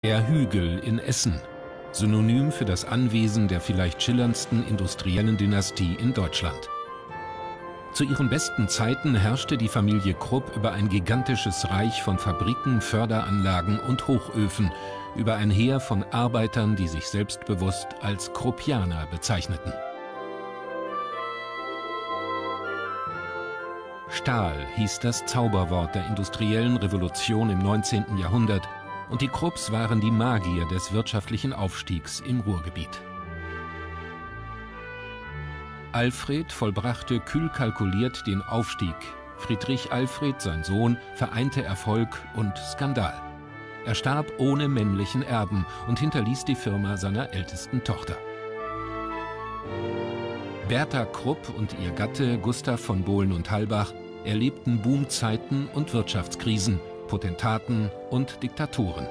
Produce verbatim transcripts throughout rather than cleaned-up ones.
Der Hügel in Essen, Synonym für das Anwesen der vielleicht schillerndsten industriellen Dynastie in Deutschland. Zu ihren besten Zeiten herrschte die Familie Krupp über ein gigantisches Reich von Fabriken, Förderanlagen und Hochöfen, über ein Heer von Arbeitern, die sich selbstbewusst als Kruppianer bezeichneten. Stahl hieß das Zauberwort der industriellen Revolution im neunzehnten Jahrhundert, und die Krupps waren die Magier des wirtschaftlichen Aufstiegs im Ruhrgebiet. Alfred vollbrachte kühl kalkuliert den Aufstieg. Friedrich Alfred, sein Sohn, vereinte Erfolg und Skandal. Er starb ohne männlichen Erben und hinterließ die Firma seiner ältesten Tochter. Bertha Krupp und ihr Gatte Gustav von Bohlen und Halbach erlebten Boomzeiten und Wirtschaftskrisen, Potentaten und Diktaturen.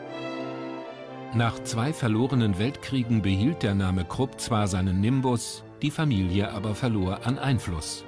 Nach zwei verlorenen Weltkriegen behielt der Name Krupp zwar seinen Nimbus, die Familie aber verlor an Einfluss.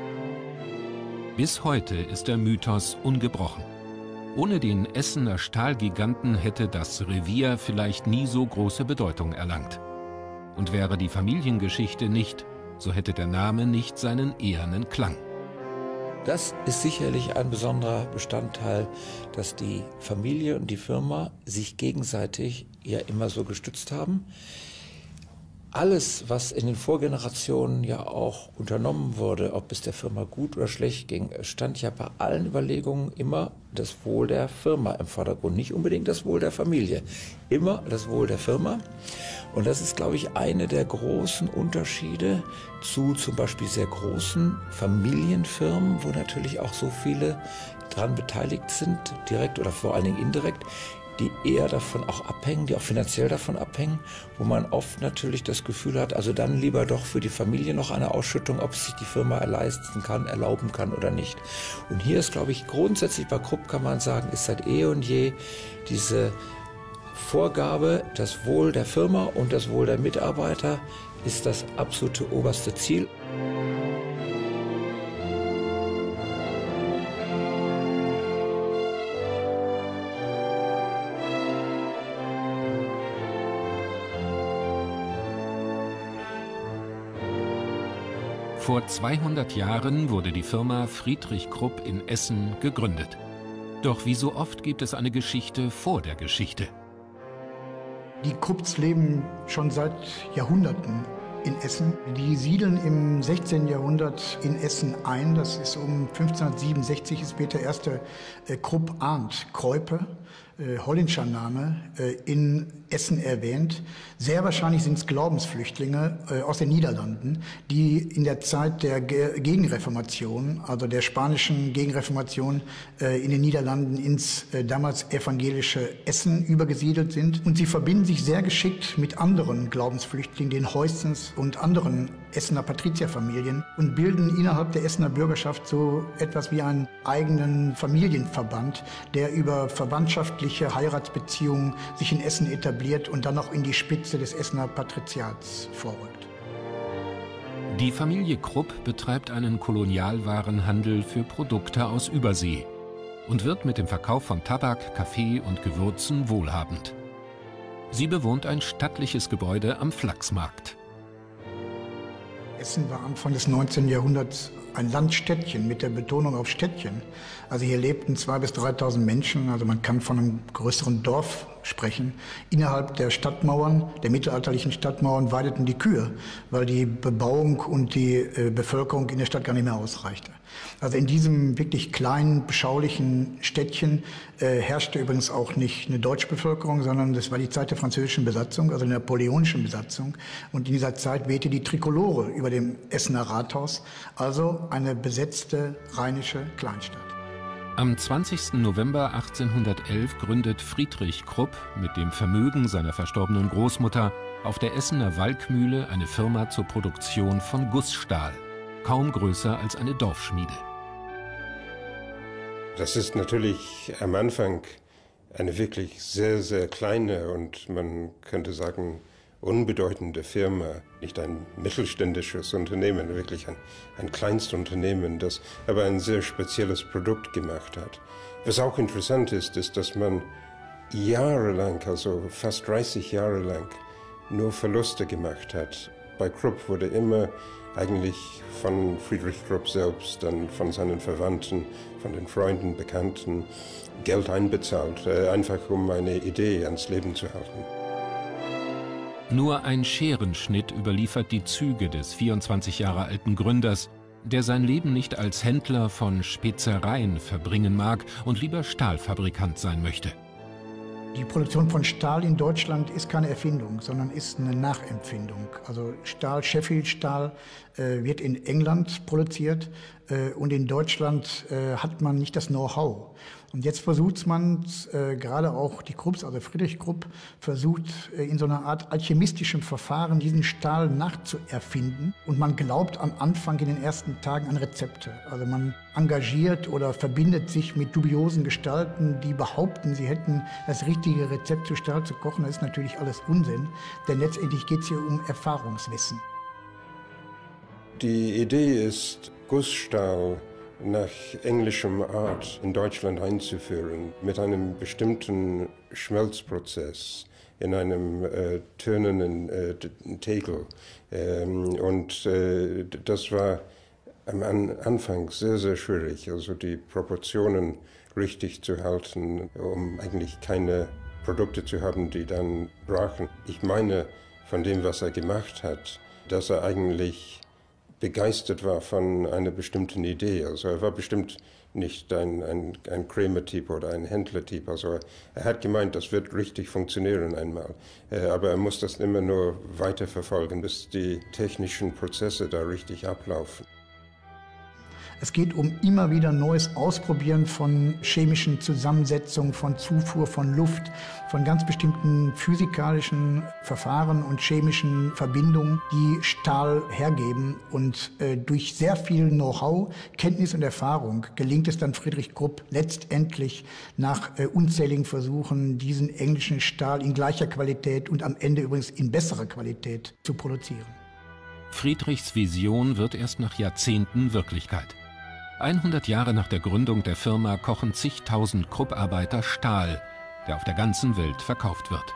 Bis heute ist der Mythos ungebrochen. Ohne den Essener Stahlgiganten hätte das Revier vielleicht nie so große Bedeutung erlangt. Und wäre die Familiengeschichte nicht, so hätte der Name nicht seinen ehernen Klang. Das ist sicherlich ein besonderer Bestandteil, dass die Familie und die Firma sich gegenseitig ja immer so gestützt haben. Alles, was in den Vorgenerationen ja auch unternommen wurde, ob es der Firma gut oder schlecht ging, stand ja bei allen Überlegungen immer das Wohl der Firma im Vordergrund, nicht unbedingt das Wohl der Familie, immer das Wohl der Firma. Und das ist, glaube ich, eine der großen Unterschiede zu zum Beispiel sehr großen Familienfirmen, wo natürlich auch so viele daran beteiligt sind, direkt oder vor allen Dingen indirekt, die eher davon auch abhängen, die auch finanziell davon abhängen, wo man oft natürlich das Gefühl hat, also dann lieber doch für die Familie noch eine Ausschüttung, ob sich die Firma leisten kann, erlauben kann oder nicht. Und hier ist, glaube ich, grundsätzlich bei Krupp kann man sagen, ist seit eh und je diese Vorgabe, das Wohl der Firma und das Wohl der Mitarbeiter ist das absolute oberste Ziel. Vor zweihundert Jahren wurde die Firma Friedrich Krupp in Essen gegründet. Doch wie so oft gibt es eine Geschichte vor der Geschichte. Die Krupps leben schon seit Jahrhunderten in Essen. Die siedeln im sechzehnten Jahrhundert in Essen ein. Das ist um fünfzehnhundertsiebenundsechzig ist Peter Erste äh, Krupp Arndt Kreupe, äh, holländischer Name, äh, in Essen erwähnt. Sehr wahrscheinlich sind es Glaubensflüchtlinge äh, aus den Niederlanden, die in der Zeit der Ge Gegenreformation, also der spanischen Gegenreformation äh, in den Niederlanden ins äh, damals evangelische Essen übergesiedelt sind. Und sie verbinden sich sehr geschickt mit anderen Glaubensflüchtlingen, den Heustens und anderen Essener Patrizierfamilien, und bilden innerhalb der Essener Bürgerschaft so etwas wie einen eigenen Familienverband, der über verwandtschaftliche Heiratsbeziehungen sich in Essen etabliert und dann auch in die Spitze des Essener Patriziats vorrückt. Die Familie Krupp betreibt einen Kolonialwarenhandel für Produkte aus Übersee und wird mit dem Verkauf von Tabak, Kaffee und Gewürzen wohlhabend. Sie bewohnt ein stattliches Gebäude am Flachsmarkt. Essen war Anfang des neunzehnten Jahrhunderts ein Landstädtchen mit der Betonung auf Städtchen. Also hier lebten zweitausend bis dreitausend Menschen, also man kann von einem größeren Dorf sprechen. Innerhalb der Stadtmauern, der mittelalterlichen Stadtmauern, weideten die Kühe, weil die Bebauung und die äh, Bevölkerung in der Stadt gar nicht mehr ausreichte. Also in diesem wirklich kleinen, beschaulichen Städtchen äh, herrschte übrigens auch nicht eine deutsche Bevölkerung, sondern das war die Zeit der französischen Besatzung, also der napoleonischen Besatzung. Und in dieser Zeit wehte die Trikolore über dem Essener Rathaus, also eine besetzte rheinische Kleinstadt. Am zwanzigsten November achtzehnhundertelf gründet Friedrich Krupp mit dem Vermögen seiner verstorbenen Großmutter auf der Essener Walkmühle eine Firma zur Produktion von Gussstahl, kaum größer als eine Dorfschmiede. Das ist natürlich am Anfang eine wirklich sehr, sehr kleine und man könnte sagen unbedeutende Firma, nicht ein mittelständisches Unternehmen, wirklich ein, ein Kleinstunternehmen, das aber ein sehr spezielles Produkt gemacht hat. Was auch interessant ist, ist, dass man jahrelang, also fast dreißig Jahre lang, nur Verluste gemacht hat. Bei Krupp wurde immer eigentlich von Friedrich Krupp selbst, dann von seinen Verwandten, von den Freunden, Bekannten Geld einbezahlt, einfach um eine Idee ans Leben zu halten. Nur ein Scherenschnitt überliefert die Züge des vierundzwanzig Jahre alten Gründers, der sein Leben nicht als Händler von Spezereien verbringen mag und lieber Stahlfabrikant sein möchte. Die Produktion von Stahl in Deutschland ist keine Erfindung, sondern ist eine Nachempfindung. Also Stahl, Sheffield Stahl äh, wird in England produziert äh, und in Deutschland äh, hat man nicht das Know-how. Und jetzt versucht man, äh, gerade auch die Krupps, also Friedrich Krupp, versucht äh, in so einer Art alchemistischem Verfahren diesen Stahl nachzuerfinden. Und man glaubt am Anfang in den ersten Tagen an Rezepte. Also man engagiert oder verbindet sich mit dubiosen Gestalten, die behaupten, sie hätten das richtige Rezept zu Stahl zu kochen. Das ist natürlich alles Unsinn, denn letztendlich geht es hier um Erfahrungswissen. Die Idee ist, Gussstahl nach englischem Art in Deutschland einzuführen, mit einem bestimmten Schmelzprozess in einem äh, tönernen äh, Tegel. Ähm, und äh, das war am Anfang sehr, sehr schwierig, also die Proportionen richtig zu halten, um eigentlich keine Produkte zu haben, die dann brachen. Ich meine, von dem, was er gemacht hat, dass er eigentlich begeistert war von einer bestimmten Idee. Also er war bestimmt nicht ein, ein, ein Krämer-Typ oder ein Händler-Typ. Also er hat gemeint, das wird richtig funktionieren einmal. Aber er muss das immer nur weiterverfolgen, bis die technischen Prozesse da richtig ablaufen. Es geht um immer wieder neues Ausprobieren von chemischen Zusammensetzungen, von Zufuhr von Luft, von ganz bestimmten physikalischen Verfahren und chemischen Verbindungen, die Stahl hergeben. Und äh, durch sehr viel Know-how, Kenntnis und Erfahrung gelingt es dann Friedrich Krupp letztendlich nach äh, unzähligen Versuchen, diesen englischen Stahl in gleicher Qualität und am Ende übrigens in besserer Qualität zu produzieren. Friedrichs Vision wird erst nach Jahrzehnten Wirklichkeit. hundert Jahre nach der Gründung der Firma kochen zigtausend Krupp-Arbeiter Stahl, der auf der ganzen Welt verkauft wird.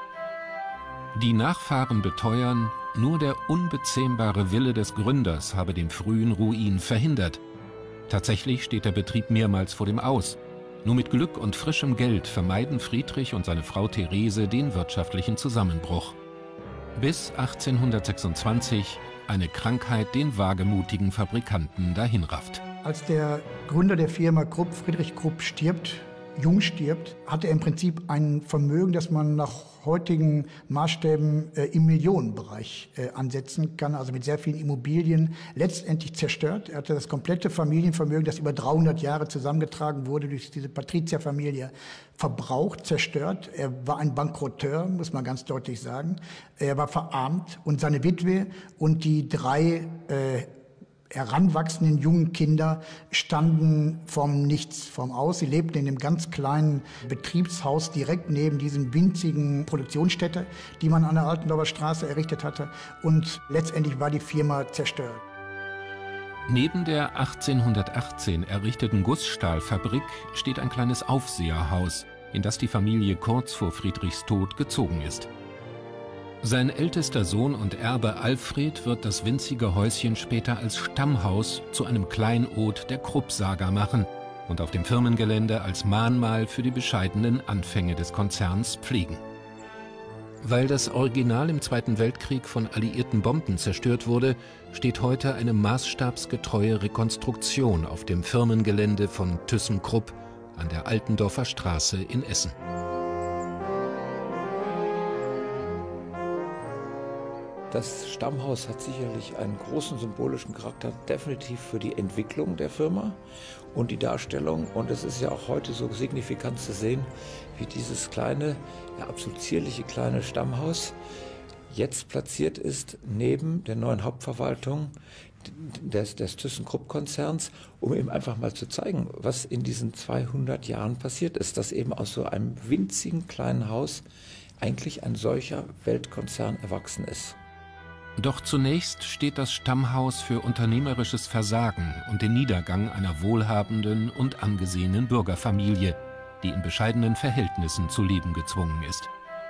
Die Nachfahren beteuern, nur der unbezähmbare Wille des Gründers habe den frühen Ruin verhindert. Tatsächlich steht der Betrieb mehrmals vor dem Aus. Nur mit Glück und frischem Geld vermeiden Friedrich und seine Frau Therese den wirtschaftlichen Zusammenbruch. Bis achtzehnhundertsechsundzwanzig eine Krankheit den wagemutigen Fabrikanten dahinrafft. Als der Gründer der Firma Krupp, Friedrich Krupp, stirbt, jung stirbt, hat er im Prinzip ein Vermögen, das man nach heutigen Maßstäben äh, im Millionenbereich äh, ansetzen kann, also mit sehr vielen Immobilien, letztendlich zerstört. Er hatte das komplette Familienvermögen, das über dreihundert Jahre zusammengetragen wurde, durch diese Patrizierfamilie verbraucht, zerstört. Er war ein Bankrotteur, muss man ganz deutlich sagen. Er war verarmt und seine Witwe und die drei äh, heranwachsenden jungen Kinder standen vom Nichts, vom Aus. Sie lebten in einem ganz kleinen Betriebshaus direkt neben diesem winzigen Produktionsstätte, die man an der Altendorfer Straße errichtet hatte. Und letztendlich war die Firma zerstört. Neben der achtzehnhundertachtzehn errichteten Gussstahlfabrik steht ein kleines Aufseherhaus, in das die Familie kurz vor Friedrichs Tod gezogen ist. Sein ältester Sohn und Erbe Alfred wird das winzige Häuschen später als Stammhaus zu einem Kleinod der Krupp-Saga machen und auf dem Firmengelände als Mahnmal für die bescheidenen Anfänge des Konzerns pflegen. Weil das Original im Zweiten Weltkrieg von alliierten Bomben zerstört wurde, steht heute eine maßstabsgetreue Rekonstruktion auf dem Firmengelände von ThyssenKrupp an der Altendorfer Straße in Essen. Das Stammhaus hat sicherlich einen großen symbolischen Charakter, definitiv für die Entwicklung der Firma und die Darstellung. Und es ist ja auch heute so signifikant zu sehen, wie dieses kleine, ja, absolut zierliche kleine Stammhaus jetzt platziert ist neben der neuen Hauptverwaltung des, des ThyssenKrupp-Konzerns, um eben einfach mal zu zeigen, was in diesen zweihundert Jahren passiert ist, dass eben aus so einem winzigen kleinen Haus eigentlich ein solcher Weltkonzern erwachsen ist. Doch zunächst steht das Stammhaus für unternehmerisches Versagen und den Niedergang einer wohlhabenden und angesehenen Bürgerfamilie, die in bescheidenen Verhältnissen zu leben gezwungen ist.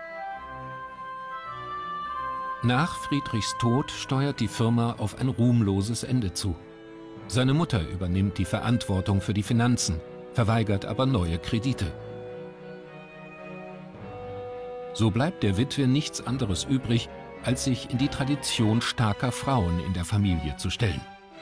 Nach Friedrichs Tod steuert die Firma auf ein ruhmloses Ende zu. Seine Mutter übernimmt die Verantwortung für die Finanzen, verweigert aber neue Kredite. So bleibt der Witwe nichts anderes übrig, als sich in die Tradition starker Frauen in der Familie zu stellen.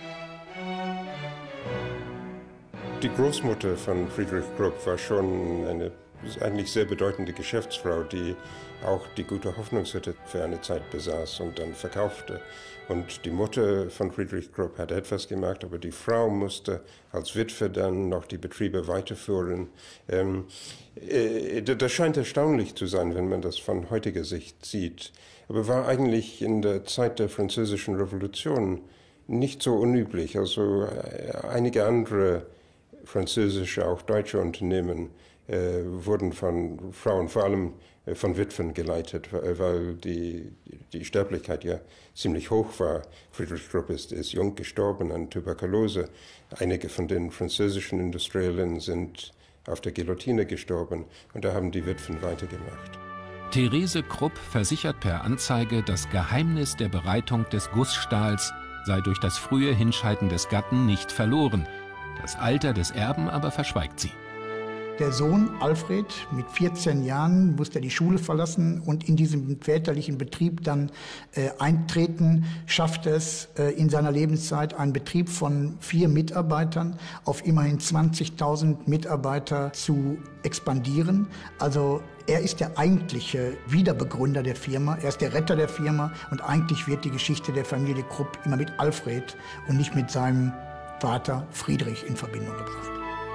Die Großmutter von Friedrich Krupp war schon eine eigentlich sehr bedeutende Geschäftsfrau, die auch die Gute Hoffnungshütte für eine Zeit besaß und dann verkaufte. Und die Mutter von Friedrich Krupp hat etwas gemacht, aber die Frau musste als Witwe dann noch die Betriebe weiterführen. Ähm, äh, das scheint erstaunlich zu sein, wenn man das von heutiger Sicht sieht. Aber war eigentlich in der Zeit der Französischen Revolution nicht so unüblich. Also äh, einige andere französische, auch deutsche Unternehmen äh, wurden von Frauen, vor allem äh, von Witwen geleitet, weil die, die Sterblichkeit ja ziemlich hoch war. Friedrich Krupp ist, ist jung gestorben an Tuberkulose. Einige von den französischen Industriellen sind auf der Guillotine gestorben und da haben die Witwen weitergemacht. Therese Krupp versichert per Anzeige, das Geheimnis der Bereitung des Gussstahls sei durch das frühe Hinscheiden des Gatten nicht verloren. Das Alter des Erben aber verschweigt sie. Der Sohn Alfred mit vierzehn Jahren musste die Schule verlassen und in diesem väterlichen Betrieb dann äh, eintreten, schaffte es äh, in seiner Lebenszeit, einen Betrieb von vier Mitarbeitern auf immerhin zwanzigtausend Mitarbeiter zu expandieren. Also er ist der eigentliche Wiederbegründer der Firma, er ist der Retter der Firma und eigentlich wird die Geschichte der Familie Krupp immer mit Alfred und nicht mit seinem Vater Friedrich in Verbindung gebracht.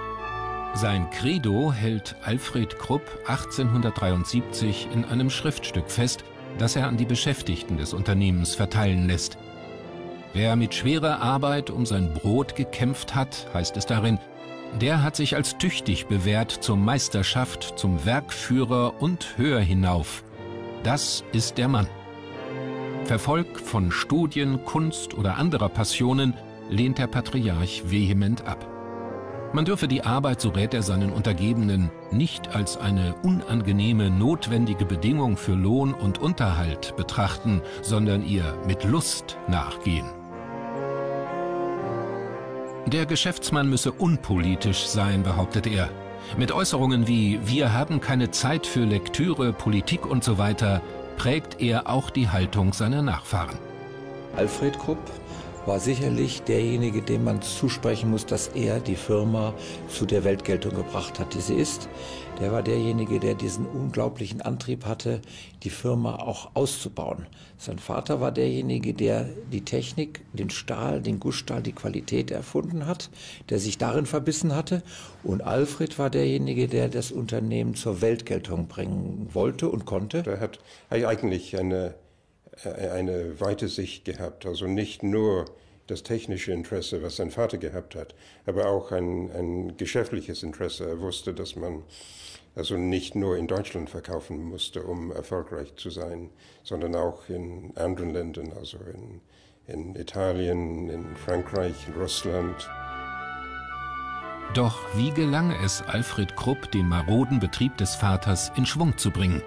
Sein Credo hält Alfred Krupp achtzehnhundertdreiundsiebzig in einem Schriftstück fest, das er an die Beschäftigten des Unternehmens verteilen lässt. Wer mit schwerer Arbeit um sein Brot gekämpft hat, heißt es darin, der hat sich als tüchtig bewährt zur Meisterschaft, zum Werkführer und höher hinauf. Das ist der Mann. Verfolgt von Studien, Kunst oder anderer Passionen lehnt der Patriarch vehement ab. Man dürfe die Arbeit, so rät er seinen Untergebenen, nicht als eine unangenehme, notwendige Bedingung für Lohn und Unterhalt betrachten, sondern ihr mit Lust nachgehen. Der Geschäftsmann müsse unpolitisch sein, behauptet er. Mit Äußerungen wie „Wir haben keine Zeit für Lektüre, Politik und so weiter" prägt er auch die Haltung seiner Nachfahren. Alfred Krupp war sicherlich derjenige, dem man zusprechen muss, dass er die Firma zu der Weltgeltung gebracht hat, die sie ist. Der war derjenige, der diesen unglaublichen Antrieb hatte, die Firma auch auszubauen. Sein Vater war derjenige, der die Technik, den Stahl, den Gussstahl, die Qualität erfunden hat, der sich darin verbissen hatte. Und Alfred war derjenige, der das Unternehmen zur Weltgeltung bringen wollte und konnte. Er hat eigentlich eine eine weite Sicht gehabt, also nicht nur das technische Interesse, was sein Vater gehabt hat, aber auch ein, ein geschäftliches Interesse. Er wusste, dass man also nicht nur in Deutschland verkaufen musste, um erfolgreich zu sein, sondern auch in anderen Ländern, also in, in Italien, in Frankreich, in Russland. Doch wie gelang es Alfred Krupp, den maroden Betrieb des Vaters in Schwung zu bringen?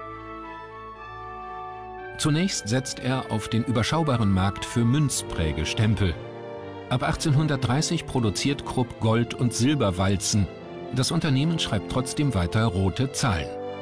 Zunächst setzt er auf den überschaubaren Markt für Münzprägestempel. Ab achtzehnhundertdreißig produziert Krupp Gold- und Silberwalzen. Das Unternehmen schreibt trotzdem weiter rote Zahlen.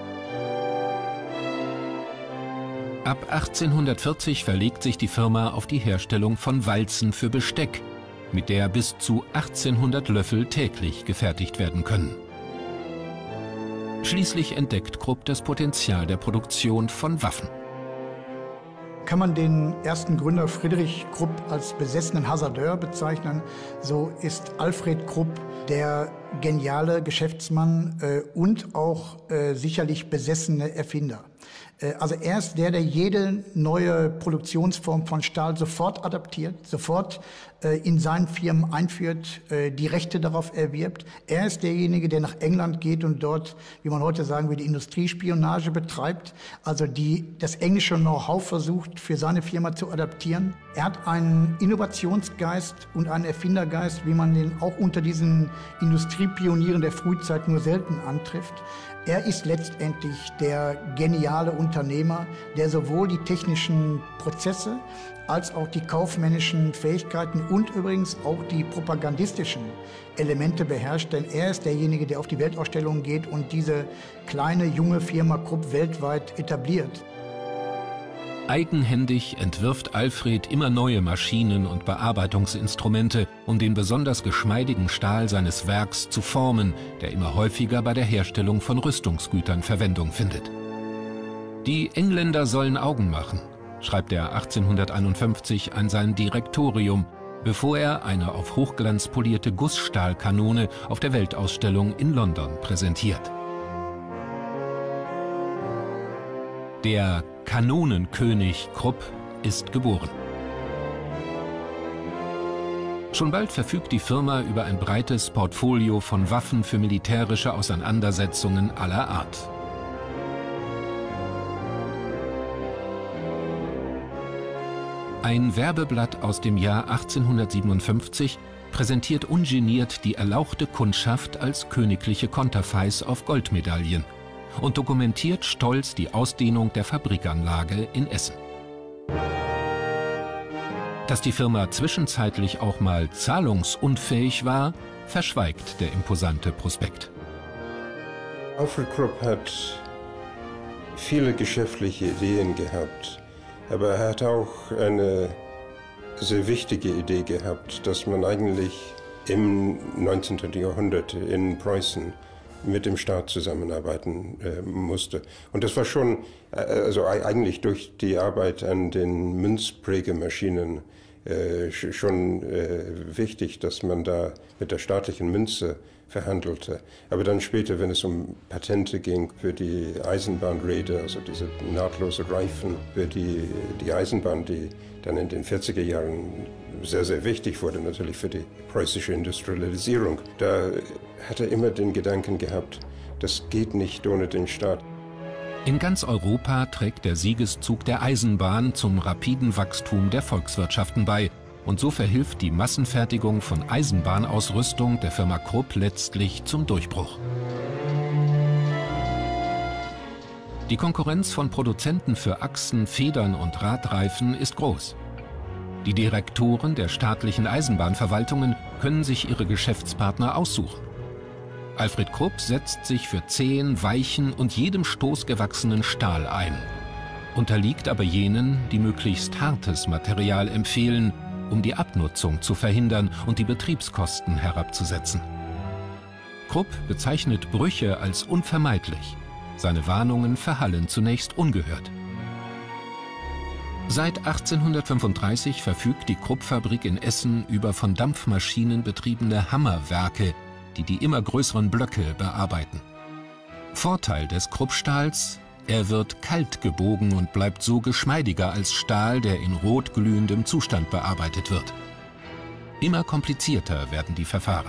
Ab achtzehnhundertvierzig verlegt sich die Firma auf die Herstellung von Walzen für Besteck, mit der bis zu achtzehnhundert Löffel täglich gefertigt werden können. Schließlich entdeckt Krupp das Potenzial der Produktion von Waffen. Kann man den ersten Gründer Friedrich Krupp als besessenen Hasardeur bezeichnen, so ist Alfred Krupp der geniale Geschäftsmann äh, und auch äh, sicherlich besessene Erfinder. Also er ist der, der jede neue Produktionsform von Stahl sofort adaptiert, sofort in seinen Firmen einführt, die Rechte darauf erwirbt. Er ist derjenige, der nach England geht und dort, wie man heute sagen würde, Industriespionage betreibt, also die das englische Know-how versucht, für seine Firma zu adaptieren. Er hat einen Innovationsgeist und einen Erfindergeist, wie man den auch unter diesen Industriepionieren der Frühzeit nur selten antrifft. Er ist letztendlich der geniale Unternehmer, der sowohl die technischen Prozesse als auch die kaufmännischen Fähigkeiten und übrigens auch die propagandistischen Elemente beherrscht. Denn er ist derjenige, der auf die Weltausstellung geht und diese kleine, junge Firma Krupp weltweit etabliert. Eigenhändig entwirft Alfred immer neue Maschinen und Bearbeitungsinstrumente, um den besonders geschmeidigen Stahl seines Werks zu formen, der immer häufiger bei der Herstellung von Rüstungsgütern Verwendung findet. Die Engländer sollen Augen machen, schreibt er achtzehnhunderteinundfünfzig an sein Direktorium, bevor er eine auf Hochglanz polierte Gussstahlkanone auf der Weltausstellung in London präsentiert. Der Kanonenkönig Krupp ist geboren. Schon bald verfügt die Firma über ein breites Portfolio von Waffen für militärische Auseinandersetzungen aller Art. Ein Werbeblatt aus dem Jahr achtzehnhundertsiebenundfünfzig präsentiert ungeniert die erlauchte Kundschaft als königliche Konterfeis auf Goldmedaillen und dokumentiert stolz die Ausdehnung der Fabrikanlage in Essen. Dass die Firma zwischenzeitlich auch mal zahlungsunfähig war, verschweigt der imposante Prospekt. Alfred Krupp hat viele geschäftliche Ideen gehabt, aber er hat auch eine sehr wichtige Idee gehabt, dass man eigentlich im neunzehnten Jahrhundert in Preußen mit dem Staat zusammenarbeiten äh, musste. Und das war schon, äh, also eigentlich durch die Arbeit an den Münzprägemaschinen äh, schon äh, wichtig, dass man da mit der staatlichen Münze verhandelte. Aber dann später, wenn es um Patente ging für die Eisenbahnräder, also diese nahtlose Reifen für die, die Eisenbahn, die dann in den vierziger Jahren sehr, sehr wichtig wurde, natürlich für die preußische Industrialisierung. Da hat er immer den Gedanken gehabt, das geht nicht ohne den Staat. In ganz Europa trägt der Siegeszug der Eisenbahn zum rapiden Wachstum der Volkswirtschaften bei. Und so verhilft die Massenfertigung von Eisenbahnausrüstung der Firma Krupp letztlich zum Durchbruch. Die Konkurrenz von Produzenten für Achsen, Federn und Radreifen ist groß. Die Direktoren der staatlichen Eisenbahnverwaltungen können sich ihre Geschäftspartner aussuchen. Alfred Krupp setzt sich für zähen, weichen und jedem Stoß gewachsenen Stahl ein, unterliegt aber jenen, die möglichst hartes Material empfehlen, um die Abnutzung zu verhindern und die Betriebskosten herabzusetzen. Krupp bezeichnet Brüche als unvermeidlich. Seine Warnungen verhallen zunächst ungehört. Seit achtzehnhundertfünfunddreißig verfügt die Krupp-Fabrik in Essen über von Dampfmaschinen betriebene Hammerwerke, die die immer größeren Blöcke bearbeiten. Vorteil des Krupp-Stahls: er wird kalt gebogen und bleibt so geschmeidiger als Stahl, der in rotglühendem Zustand bearbeitet wird. Immer komplizierter werden die Verfahren.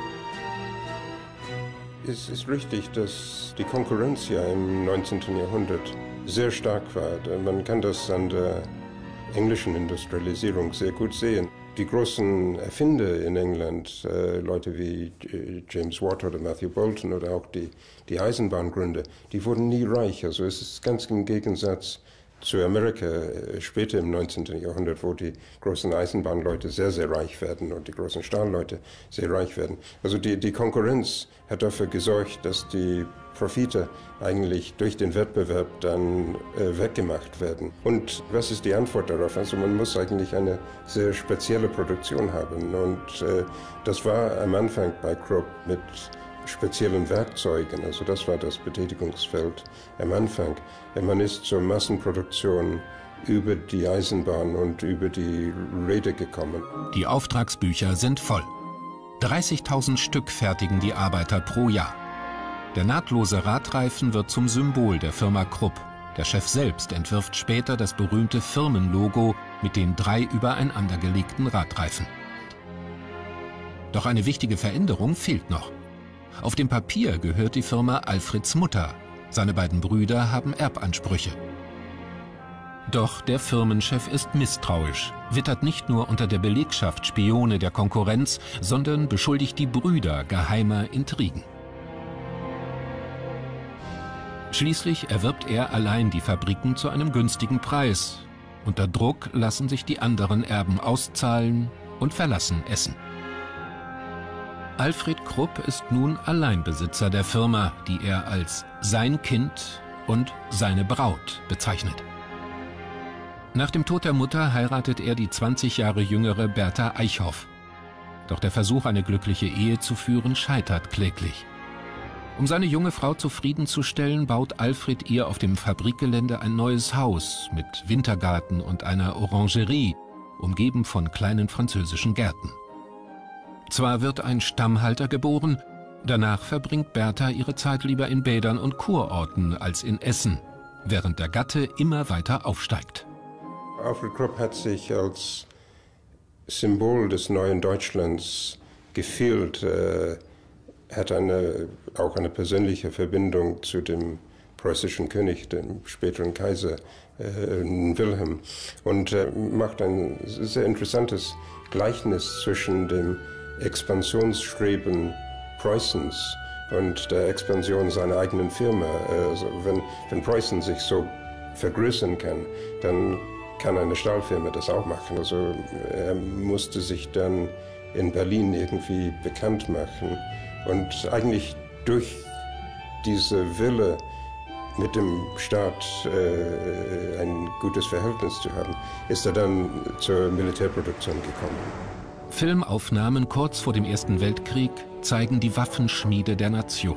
Es ist richtig, dass die Konkurrenz ja im neunzehnten Jahrhundert sehr stark war. Man kann das an der englischen Industrialisierung sehr gut sehen. Die großen Erfinder in England, äh, Leute wie James Watt oder Matthew Boulton oder auch die, die Eisenbahngründer, die wurden nie reich. Also es ist ganz im Gegensatz zu Amerika äh, später im neunzehnten Jahrhundert, wo die großen Eisenbahnleute sehr, sehr reich werden und die großen Stahlleute sehr reich werden. Also die, die Konkurrenz hat dafür gesorgt, dass die Profite eigentlich durch den Wettbewerb dann äh, weggemacht werden. Und was ist die Antwort darauf? Also man muss eigentlich eine sehr spezielle Produktion haben. Und äh, das war am Anfang bei Krupp mit speziellen Werkzeugen. Also das war das Betätigungsfeld am Anfang. Man ist zur Massenproduktion über die Eisenbahn und über die Räder gekommen. Die Auftragsbücher sind voll. dreißigtausend Stück fertigen die Arbeiter pro Jahr. Der nahtlose Radreifen wird zum Symbol der Firma Krupp, Der Chef selbst entwirft später das berühmte Firmenlogo mit den drei übereinandergelegten Radreifen. Doch eine wichtige Veränderung fehlt noch. Auf dem Papier gehört die Firma Alfreds Mutter. Seine beiden Brüder haben Erbansprüche. Doch der Firmenchef ist misstrauisch, wittert nicht nur unter der Belegschaft Spione der Konkurrenz, sondern beschuldigt die Brüder geheimer Intrigen. Schließlich erwirbt er allein die Fabriken zu einem günstigen Preis. Unter Druck lassen sich die anderen Erben auszahlen und verlassen Essen. Alfred Krupp ist nun Alleinbesitzer der Firma, die er als sein Kind und seine Braut bezeichnet. Nach dem Tod der Mutter heiratet er die zwanzig Jahre jüngere Bertha Eichhoff. Doch der Versuch, eine glückliche Ehe zu führen, scheitert kläglich. Um seine junge Frau zufriedenzustellen, baut Alfred ihr auf dem Fabrikgelände ein neues Haus mit Wintergarten und einer Orangerie, umgeben von kleinen französischen Gärten. Zwar wird ein Stammhalter geboren, danach verbringt Bertha ihre Zeit lieber in Bädern und Kurorten als in Essen, während der Gatte immer weiter aufsteigt. Alfred Krupp hat sich als Symbol des neuen Deutschlands gefühlt, äh, hat eine, auch eine persönliche Verbindung zu dem preußischen König, dem späteren Kaiser äh, Wilhelm, und äh, macht ein sehr interessantes Gleichnis zwischen dem Expansionsstreben Preußens und der Expansion seiner eigenen Firma. Also wenn, wenn Preußen sich so vergrößern kann, dann kann eine Stahlfirma das auch machen. Also er musste sich dann in Berlin irgendwie bekannt machen. Und eigentlich durch diese Wille, mit dem Staat äh, ein gutes Verhältnis zu haben, ist er dann zur Militärproduktion gekommen. Filmaufnahmen kurz vor dem Ersten Weltkrieg zeigen die Waffenschmiede der Nation.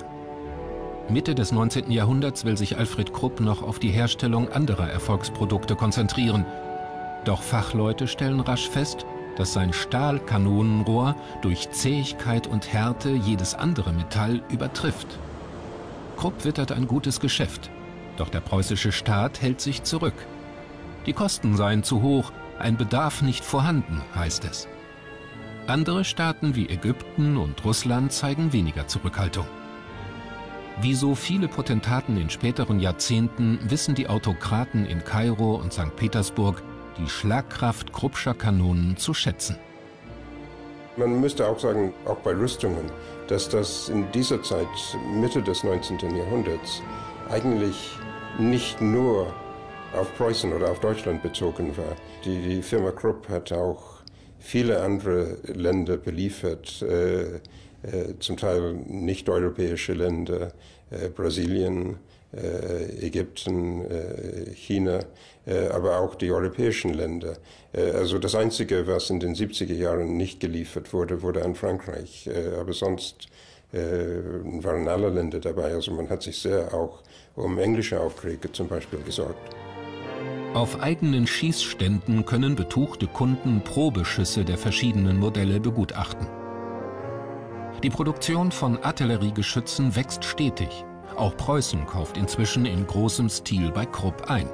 Mitte des neunzehnten Jahrhunderts will sich Alfred Krupp noch auf die Herstellung anderer Erfolgsprodukte konzentrieren. Doch Fachleute stellen rasch fest, dass sein Stahlkanonenrohr durch Zähigkeit und Härte jedes andere Metall übertrifft. Krupp wittert ein gutes Geschäft, doch der preußische Staat hält sich zurück. Die Kosten seien zu hoch, ein Bedarf nicht vorhanden, heißt es. Andere Staaten wie Ägypten und Russland zeigen weniger Zurückhaltung. Wie so viele Potentaten in späteren Jahrzehnten wissen die Autokraten in Kairo und Sankt Petersburg die Schlagkraft Kruppscher Kanonen zu schätzen. Man müsste auch sagen, auch bei Rüstungen, dass das in dieser Zeit, Mitte des neunzehnten Jahrhunderts, eigentlich nicht nur auf Preußen oder auf Deutschland bezogen war. Die, die Firma Krupp hat auch viele andere Länder beliefert, äh, äh, zum Teil nicht-europäische Länder, äh, Brasilien, äh, Ägypten, äh, China, äh, aber auch die europäischen Länder. Äh, also das Einzige, was in den siebziger Jahren nicht geliefert wurde, wurde an Frankreich. Äh, aber sonst äh, waren alle Länder dabei. Also man hat sich sehr auch um englische Aufträge zum Beispiel gesorgt. Auf eigenen Schießständen können betuchte Kunden Probeschüsse der verschiedenen Modelle begutachten. Die Produktion von Artilleriegeschützen wächst stetig. Auch Preußen kauft inzwischen in großem Stil bei Krupp ein.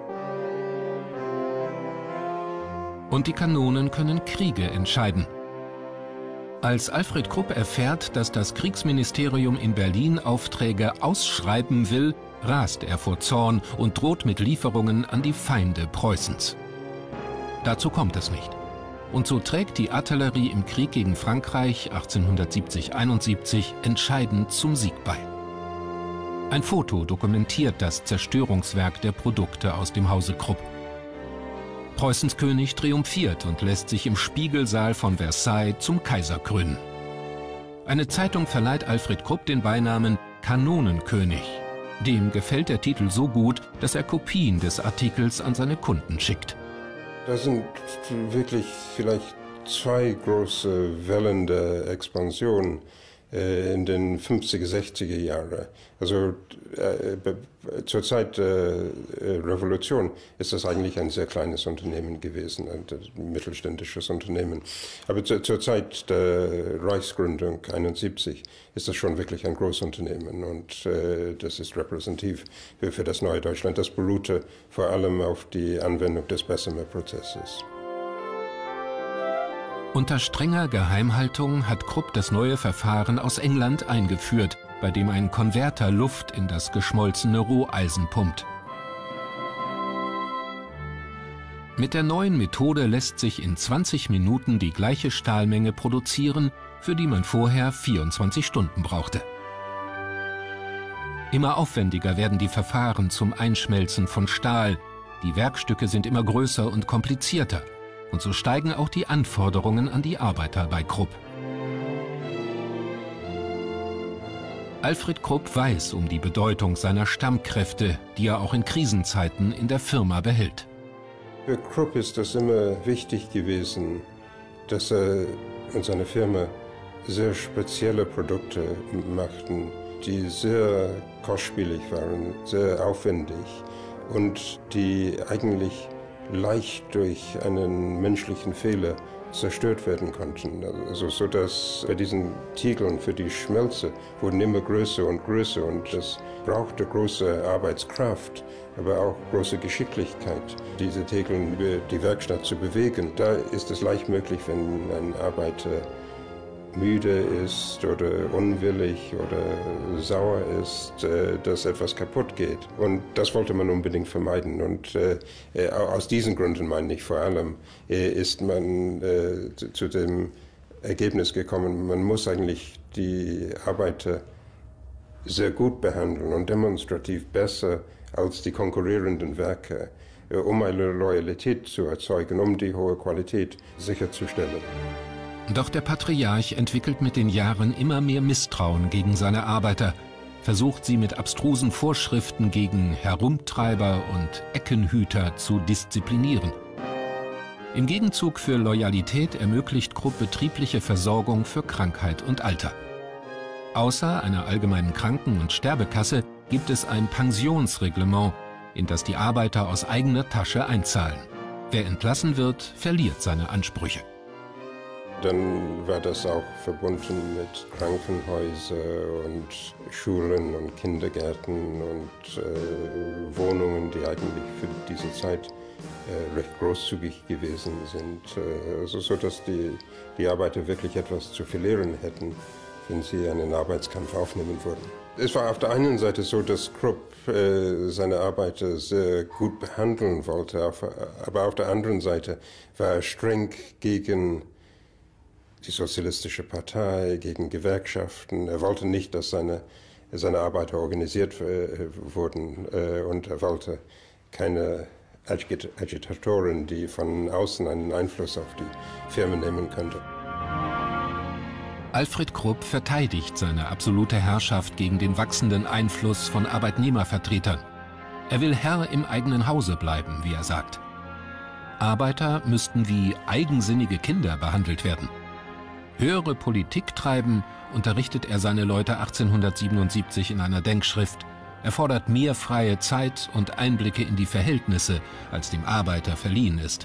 Und die Kanonen können Kriege entscheiden. Als Alfred Krupp erfährt, dass das Kriegsministerium in Berlin Aufträge ausschreiben will, rast er vor Zorn und droht mit Lieferungen an die Feinde Preußens. Dazu kommt es nicht. Und so trägt die Artillerie im Krieg gegen Frankreich achtzehnhundertsiebzig einundsiebzig entscheidend zum Sieg bei. Ein Foto dokumentiert das Zerstörungswerk der Produkte aus dem Hause Krupp. Preußens König triumphiert und lässt sich im Spiegelsaal von Versailles zum Kaiser krönen. Eine Zeitung verleiht Alfred Krupp den Beinamen Kanonenkönig. Dem gefällt der Titel so gut, dass er Kopien des Artikels an seine Kunden schickt. Das sind wirklich vielleicht zwei große Wellen der Expansion. äh, in den fünfziger, sechziger Jahren. Also äh, zur Zeit der äh, Revolution ist das eigentlich ein sehr kleines Unternehmen gewesen, ein, ein mittelständisches Unternehmen. Aber zu, zur Zeit der Reichsgründung einundsiebzig ist das schon wirklich ein Großunternehmen und äh, das ist repräsentativ für, für das neue Deutschland. Das beruhte vor allem auf die Anwendung des Bessemer-Prozesses. Unter strenger Geheimhaltung hat Krupp das neue Verfahren aus England eingeführt, bei dem ein Konverter Luft in das geschmolzene Roheisen pumpt. Mit der neuen Methode lässt sich in zwanzig Minuten die gleiche Stahlmenge produzieren, für die man vorher vierundzwanzig Stunden brauchte. Immer aufwendiger werden die Verfahren zum Einschmelzen von Stahl. Die Werkstücke sind immer größer und komplizierter. Und so steigen auch die Anforderungen an die Arbeiter bei Krupp. Alfred Krupp weiß um die Bedeutung seiner Stammkräfte, die er auch in Krisenzeiten in der Firma behält. Für Krupp ist es immer wichtig gewesen, dass er und seine Firma sehr spezielle Produkte machten, die sehr kostspielig waren, sehr aufwendig und die eigentlich leicht durch einen menschlichen Fehler zerstört werden konnten. Also so dass bei diesen Tiegeln für die Schmelze wurden immer größer und größer und das brauchte große Arbeitskraft, aber auch große Geschicklichkeit, diese Tegel über die Werkstatt zu bewegen. Da ist es leicht möglich, wenn ein Arbeiter müde ist oder unwillig oder sauer ist, dass etwas kaputt geht. Und das wollte man unbedingt vermeiden. Und äh, aus diesen Gründen, meine ich vor allem, ist man äh, zu dem Ergebnis gekommen, man muss eigentlich die Arbeiter sehr gut behandeln und demonstrativ besser als die konkurrierenden Werke, um eine Loyalität zu erzeugen, um die hohe Qualität sicherzustellen. Doch der Patriarch entwickelt mit den Jahren immer mehr Misstrauen gegen seine Arbeiter, versucht sie mit abstrusen Vorschriften gegen Herumtreiber und Eckenhüter zu disziplinieren. Im Gegenzug für Loyalität ermöglicht Krupp betriebliche Versorgung für Krankheit und Alter. Außer einer allgemeinen Kranken- und Sterbekasse gibt es ein Pensionsreglement, in das die Arbeiter aus eigener Tasche einzahlen. Wer entlassen wird, verliert seine Ansprüche. Dann war das auch verbunden mit Krankenhäusern und Schulen und Kindergärten und äh, Wohnungen, die eigentlich für diese Zeit äh, recht großzügig gewesen sind. Äh, also so, dass die, die Arbeiter wirklich etwas zu verlieren hätten, wenn sie einen Arbeitskampf aufnehmen würden. Es war auf der einen Seite so, dass Krupp äh, seine Arbeiter sehr gut behandeln wollte, auf, aber auf der anderen Seite war er streng gegen die Sozialistische Partei, gegen Gewerkschaften. Er wollte nicht, dass seine, seine Arbeiter organisiert äh, wurden äh, und er wollte keine Agit Agitatoren, die von außen einen Einfluss auf die Firmen nehmen könnten. Alfred Krupp verteidigt seine absolute Herrschaft gegen den wachsenden Einfluss von Arbeitnehmervertretern. Er will Herr im eigenen Hause bleiben, wie er sagt. Arbeiter müssten wie eigensinnige Kinder behandelt werden. Höhere Politik treiben, unterrichtet er seine Leute achtzehnhundertsiebenundsiebzig in einer Denkschrift. Er fordert mehr freie Zeit und Einblicke in die Verhältnisse, als dem Arbeiter verliehen ist.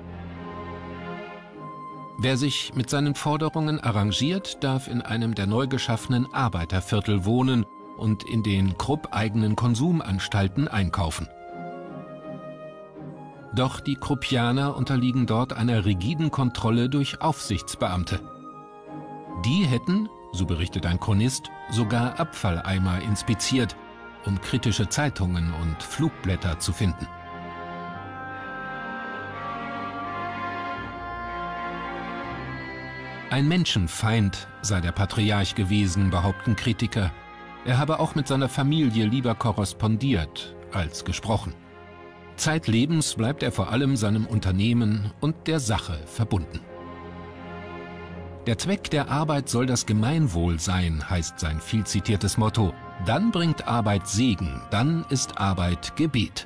Wer sich mit seinen Forderungen arrangiert, darf in einem der neu geschaffenen Arbeiterviertel wohnen und in den Krupp-eigenen Konsumanstalten einkaufen. Doch die Kruppianer unterliegen dort einer rigiden Kontrolle durch Aufsichtsbeamte. Die hätten, so berichtet ein Chronist, sogar Abfalleimer inspiziert, um kritische Zeitungen und Flugblätter zu finden. Ein Menschenfeind sei der Patriarch gewesen, behaupten Kritiker. Er habe auch mit seiner Familie lieber korrespondiert als gesprochen. Zeitlebens bleibt er vor allem seinem Unternehmen und der Sache verbunden. Der Zweck der Arbeit soll das Gemeinwohl sein, heißt sein viel zitiertes Motto. Dann bringt Arbeit Segen, dann ist Arbeit Gebet.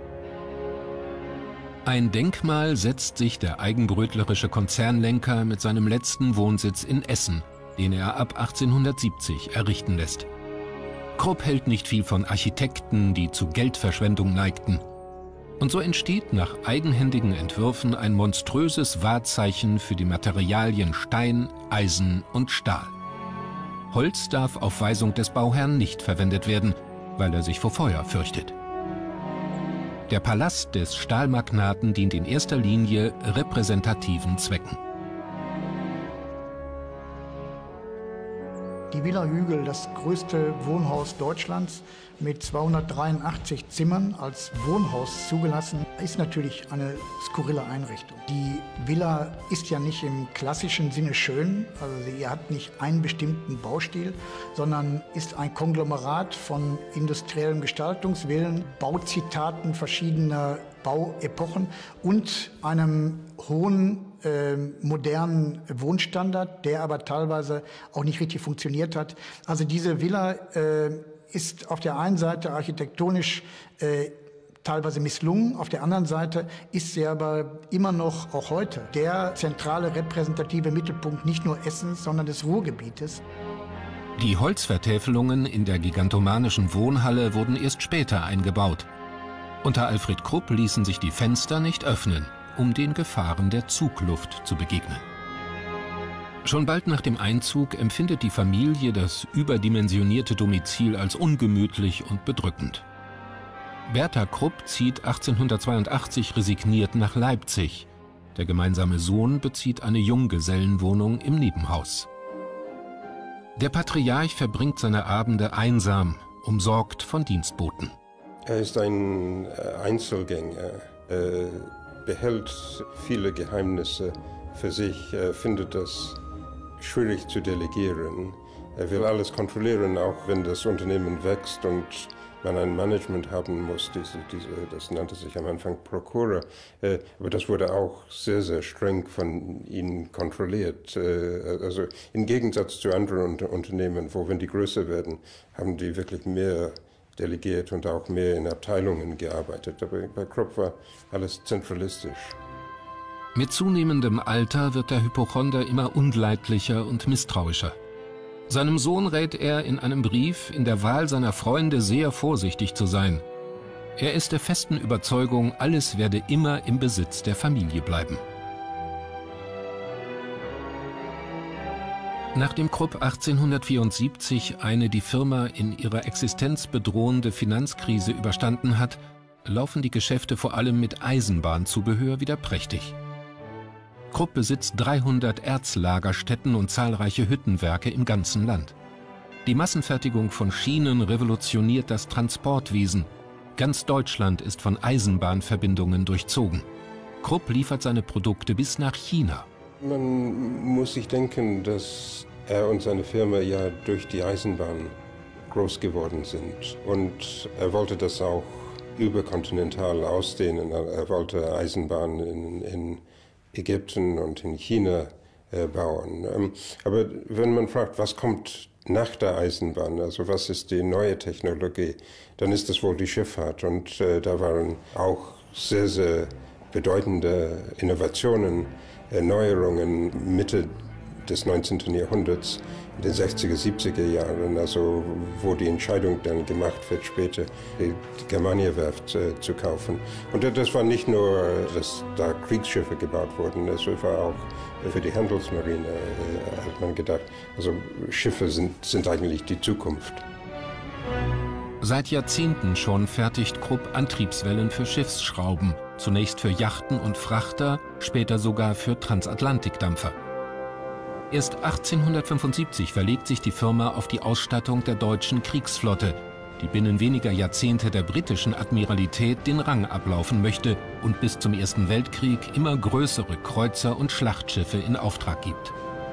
Ein Denkmal setzt sich der eigenbrötlerische Konzernlenker mit seinem letzten Wohnsitz in Essen, den er ab achtzehnhundertsiebzig errichten lässt. Krupp hält nicht viel von Architekten, die zu Geldverschwendung neigten. Und so entsteht nach eigenhändigen Entwürfen ein monströses Wahrzeichen für die Materialien Stein, Eisen und Stahl. Holz darf auf Weisung des Bauherrn nicht verwendet werden, weil er sich vor Feuer fürchtet. Der Palast des Stahlmagnaten dient in erster Linie repräsentativen Zwecken. Die Villa Hügel, das größte Wohnhaus Deutschlands mit zweihundertdreiundachtzig Zimmern als Wohnhaus zugelassen, ist natürlich eine skurrile Einrichtung. Die Villa ist ja nicht im klassischen Sinne schön, also sie hat nicht einen bestimmten Baustil, sondern ist ein Konglomerat von industriellem Gestaltungswillen, Bauzitaten verschiedener Bauepochen und einem hohen äh, modernen Wohnstandard, der aber teilweise auch nicht richtig funktioniert hat. Also diese Villa äh, ist auf der einen Seite architektonisch äh, teilweise misslungen, auf der anderen Seite ist sie aber immer noch, auch heute, der zentrale repräsentative Mittelpunkt nicht nur Essens, sondern des Ruhrgebietes. Die Holzvertäfelungen in der gigantomanischen Wohnhalle wurden erst später eingebaut. Unter Alfred Krupp ließen sich die Fenster nicht öffnen, um den Gefahren der Zugluft zu begegnen. Schon bald nach dem Einzug empfindet die Familie das überdimensionierte Domizil als ungemütlich und bedrückend. Bertha Krupp zieht achtzehnhundertzweiundachtzig resigniert nach Leipzig. Der gemeinsame Sohn bezieht eine Junggesellenwohnung im Nebenhaus. Der Patriarch verbringt seine Abende einsam, umsorgt von Dienstboten. Er ist ein Einzelgänger, er behält viele Geheimnisse für sich, er findet das schwierig zu delegieren. Er will alles kontrollieren, auch wenn das Unternehmen wächst und man ein Management haben muss. Diese, diese, das nannte sich am Anfang Procurer, äh, aber das wurde auch sehr, sehr streng von ihnen kontrolliert. Äh, also im Gegensatz zu anderen Unter Unternehmen, wo, wenn die größer werden, haben die wirklich mehr delegiert und auch mehr in Abteilungen gearbeitet. Aber bei Krupp war alles zentralistisch. Mit zunehmendem Alter wird der Hypochonder immer unleidlicher und misstrauischer. Seinem Sohn rät er in einem Brief, in der Wahl seiner Freunde sehr vorsichtig zu sein. Er ist der festen Überzeugung, alles werde immer im Besitz der Familie bleiben. Nachdem Krupp achtzehnhundertvierundsiebzig eine die Firma in ihrer Existenz bedrohende Finanzkrise überstanden hat, laufen die Geschäfte vor allem mit Eisenbahnzubehör wieder prächtig. Krupp besitzt dreihundert Erzlagerstätten und zahlreiche Hüttenwerke im ganzen Land. Die Massenfertigung von Schienen revolutioniert das Transportwesen. Ganz Deutschland ist von Eisenbahnverbindungen durchzogen. Krupp liefert seine Produkte bis nach China. Man muss sich denken, dass er und seine Firma ja durch die Eisenbahn groß geworden sind. Und er wollte das auch überkontinental ausdehnen. Er wollte Eisenbahn in, in Ägypten und in China äh, bauen. Ähm, aber wenn man fragt, was kommt nach der Eisenbahn, also was ist die neue Technologie, dann ist das wohl die Schifffahrt. Und äh, da waren auch sehr, sehr bedeutende Innovationen, Erneuerungen Mitte des neunzehnten Jahrhunderts, in den sechziger, siebziger Jahren, also wo die Entscheidung dann gemacht wird, später die Germania-Werft äh, zu kaufen. Und das war nicht nur, dass da Kriegsschiffe gebaut wurden, es war auch für die Handelsmarine, äh, hat man gedacht, also Schiffe sind, sind eigentlich die Zukunft. Seit Jahrzehnten schon fertigt Krupp Antriebswellen für Schiffsschrauben, zunächst für Yachten und Frachter, später sogar für Transatlantikdampfer. Erst achtzehnhundertfünfundsiebzig verlegt sich die Firma auf die Ausstattung der deutschen Kriegsflotte, die binnen weniger Jahrzehnte der britischen Admiralität den Rang ablaufen möchte und bis zum Ersten Weltkrieg immer größere Kreuzer und Schlachtschiffe in Auftrag gibt.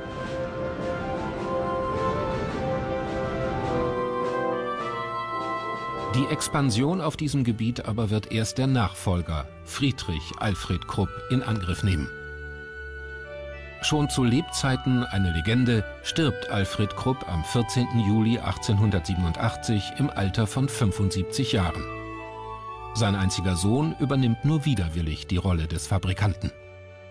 Die Expansion auf diesem Gebiet aber wird erst der Nachfolger, Friedrich Alfred Krupp, in Angriff nehmen. Schon zu Lebzeiten eine Legende, stirbt Alfred Krupp am vierzehnten Juli achtzehnhundertsiebenundachtzig im Alter von fünfundsiebzig Jahren. Sein einziger Sohn übernimmt nur widerwillig die Rolle des Fabrikanten.